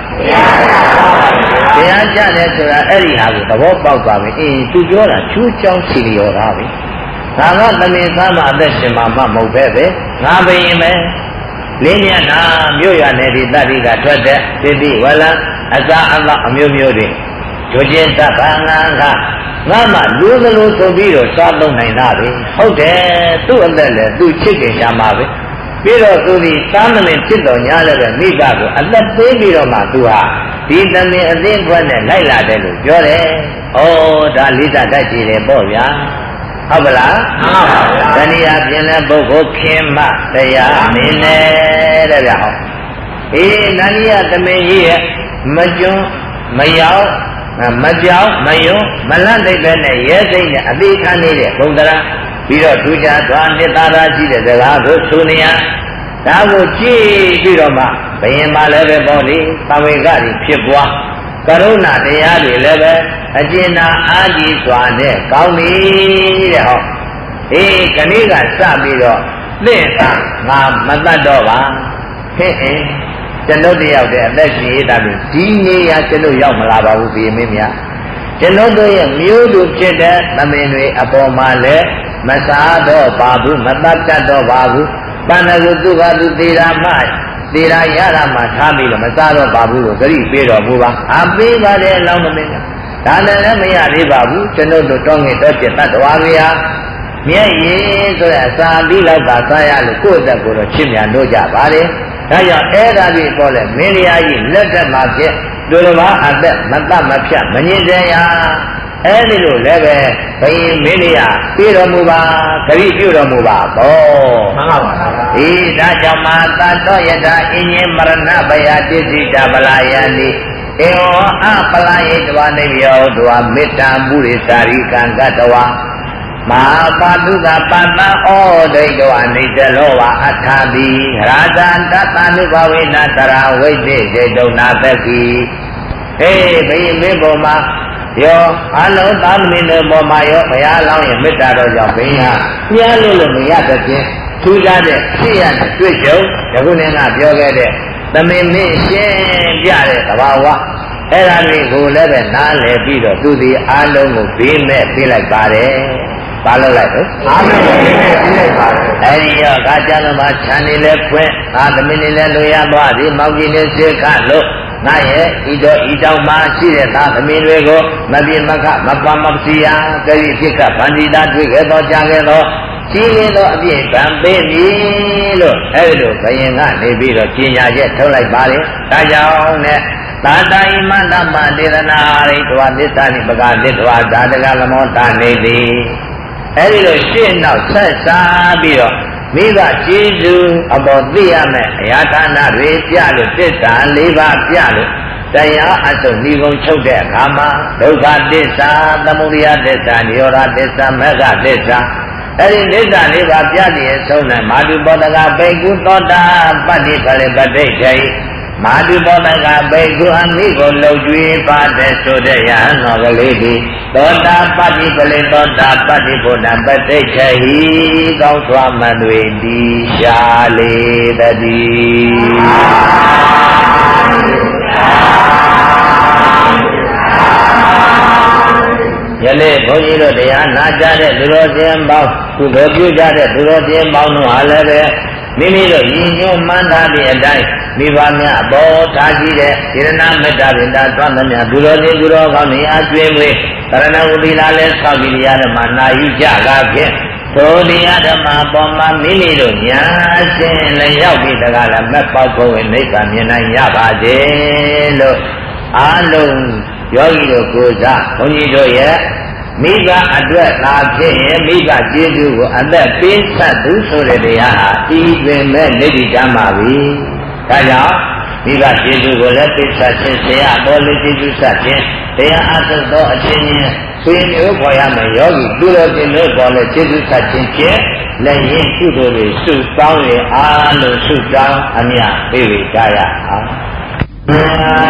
တရားကြတယ်ဆိုတာအဲ့ဒီဟာကိုသဘောပေါက်သွားပြီအေးသူပြောတာချူးချောင်းစီလျော်တာပဲဒါကသမင်သားမအသက်ရှင်မှာမဟုတ်ပဲပဲငါဘယ်ရင်ပဲလင်းမျက်နှာမြို့ရနယ်ဒီတတိကထွက်တဲ့သိသိဝလံအစာအသောအမျိုးမျိုးတွေဂျိုချင်းတက္ကငါကငါမှလူသလိုဆိုပြီးတော့စားသုံးနိုင်တာပဲဟုတ်တယ်သူ့အသက်လည်းသူ့ချစ်ခင်ရှာမှာပဲပြီးတော့သူဒီသားမလင်ဖြစ်တော်ညာလည်းပဲမိဘကိုအသက်သေးပြီးတော့မှသူဟာဒီသမင်အသိဘွက်နဲ့လိုက်လာတယ်လို့ပြောတယ်ဩဒါလိသတိုက်ကြည့်တယ်ပေါ့ဗျာဟုတ်ပါလားမှန်ပါဗျာတဏှာပြင်တဲ့ပုဂ္ဂိုလ်ခင်မတရားမင်းနဲ့တဲ့ဗျာဟောအေးနန္ဒီယသမင်ကြီးရဲ့မကျွန်းမရောက်မကြောက်မယုံမလန့်တဲ့ပဲနဲ့ရဲစိတ်နဲ့အသေးခံနေတဲ့ဘုံသရာပြီးတော့ထူးခြားသွားနှစ်သာရရှိတဲ့စကားကိုဆိုနေရဒါကိုကြည့်ပြီးတော့မှဘယင်မှလည်းပဲပေါ့လေသံဝေကတွေဖြစ်ပွားကရုဏာတရားတွေလည်းပဲအကျဉ်းနာအာကြီးစွာနဲ့ကောင်းပြီတဲ့ဟောအေးခဏိကစပြီးတော့သင့်တာငါမတတ်တော့ပါဟဲ့ဟဲ့ကျွန်တော်တယောက်တည်းအသက်ရှင်ရတာပြီဒီနေရာကျွန်တော်ရောက်မလာပါဘူးဘီမင်းများကျွန်တော်တို့ရဲ့မျိုးသူဖြစ်တဲ့သမင်တွေအပေါ်မှာလည်းမစားတော့ပါဘူးမတတ်တတ်တော့ပါဘူးပဏ္ဏကုသူကသူသေးတာမှသေးတာရတာမှထားပြီးတော့မစားတော့ပါဘူးလို့ဂရိပေးတော်မူပါအပေးပါတယ်အလောင်းသမင်ကဒါနဲ့လည်းမရသေးပါဘူးကျွန်တော်တို့တောင်းငင်တော့ကျက်တတ်တော်ပါဗျာမျက်ရည်ဆိုတဲ့အစာပြီးတော့သာစားရလို့ကိုယ့်အသက်ကိုတော့ချစ်မြတ်လို့ကြပါတယ်ဒါကြောင့်အဲ့ဒါကြီးပေါ်လဲမင်းတရားကြီးလက်ထက်မှာဖြစ်ဒုလဘအသက်မတတ်မဖြတ်မငြင်းစေရအဲ့ဒီလိုလည်းပဲဘယင်မင်းတရားပြေတော်မူပါဂရိပြုတော်မူပါဘောမှန်ပါပါဒီဒါကြောင့်မာသတ္တောယတာအင်းကြီးမရဏဘယတိစိတာပလာယန္တိဧဝအပလာယေတဝနိယောတဝမေတ္တာပုရိသာရိကံကတဝ马巴杜嘎巴巴哦，对个话你这罗瓦阿塔比，拉赞达达努巴维那达拉维这这都那得去，哎，没没不嘛，有阿罗达米的不嘛有，不要老也没达到叫不呀，你阿罗罗没呀这些，出家的虽然追求，这个人啊表个的，那么没先家的对吧哇？哎，那你过来呗，拿来比着，都得阿罗我比没比来巴的。巴罗来的，阿罗比没比来巴的。哎呀，他讲的嘛，前里来混，啊，他们里来路亚多的，毛巾的谁看路？那也一着一张马戏的，他们那个那边马卡马巴马西呀，这里这个反正他这个到家个到，今年到一边半百米了，哎喽，可以看那边的今年也出来巴的，大家呢。大大伊曼达曼迪的那里多的山里不干的多，咱这个那么大内地，哎，这个喧闹山山比了，每个记住啊，把地下面呀，他那里家里这山里边家里，这样按照你讲抽的干嘛？都干的山，那么的呀的山，有那的山，没干的山。哎，这山里边家里手呢，马路把那个背骨多大，把你可能不得chơi。马杜波那个背骨阿弥陀老追把的说的呀，那个里的多大把你可能多大把你不能不得chơi，告诉我们为地下里的地。原来不是说这样拿家的多少钱包，不可丢家的多少钱包弄下来的。မိမိတို့ရည်ညွှန်းမှန်းထားတဲ့အတိုင်းမိဘများအပေါ်ထားရှိတဲ့စေရနာမေတ္တာပင်သာသွားသမျှသူတော်ရှင်သူတော်ကောင်းတွေအကျွေးမွေးသရဏဝတိလာလဲဆောက်ပြီးတရားဓမ္မနာယူကြတာဖြင့်သောတရားဓမ္မပေါ်မှာမိမိတို့ညာရှင်လည်းရောက်ပြီးတကားလည်းမက်ပေါက်ဖို့နိဗ္ဗာန်မြင်နိုင်ရပါစေလို့အားလုံးယောဂီတို့ကိုယ်စားဘုန်းကြီးတို့ရဲ့မိဘအတွက်သာဖြစ်ရင်မိဘကျေးဇူးကိုအသက်ပေးဆက်သူဆိုတဲ့တရားဟာဒီတွင်မဲ့နိဗ္ဗာန်မှာပြီ။ဒါကြောင့်မိဘကျေးဇူးကိုလည်းပေးဆက်ခြင်းဆရာပေါ်လေးကျေးဇူးဆက်ခြင်းတရားအထုသောအချင်းချင်းဆွေမျိုးပေါ်ရမယ်ယောဂီသူတော်ရှင်တို့ပေါ်လည်းကျေးဇူးဆက်ခြင်းဖြင့်လည်းရင်ကုသိုလ်တွေစုပေါင်းရအားလို့စုတောင်းအမြတ်ပေးကြရအောင်။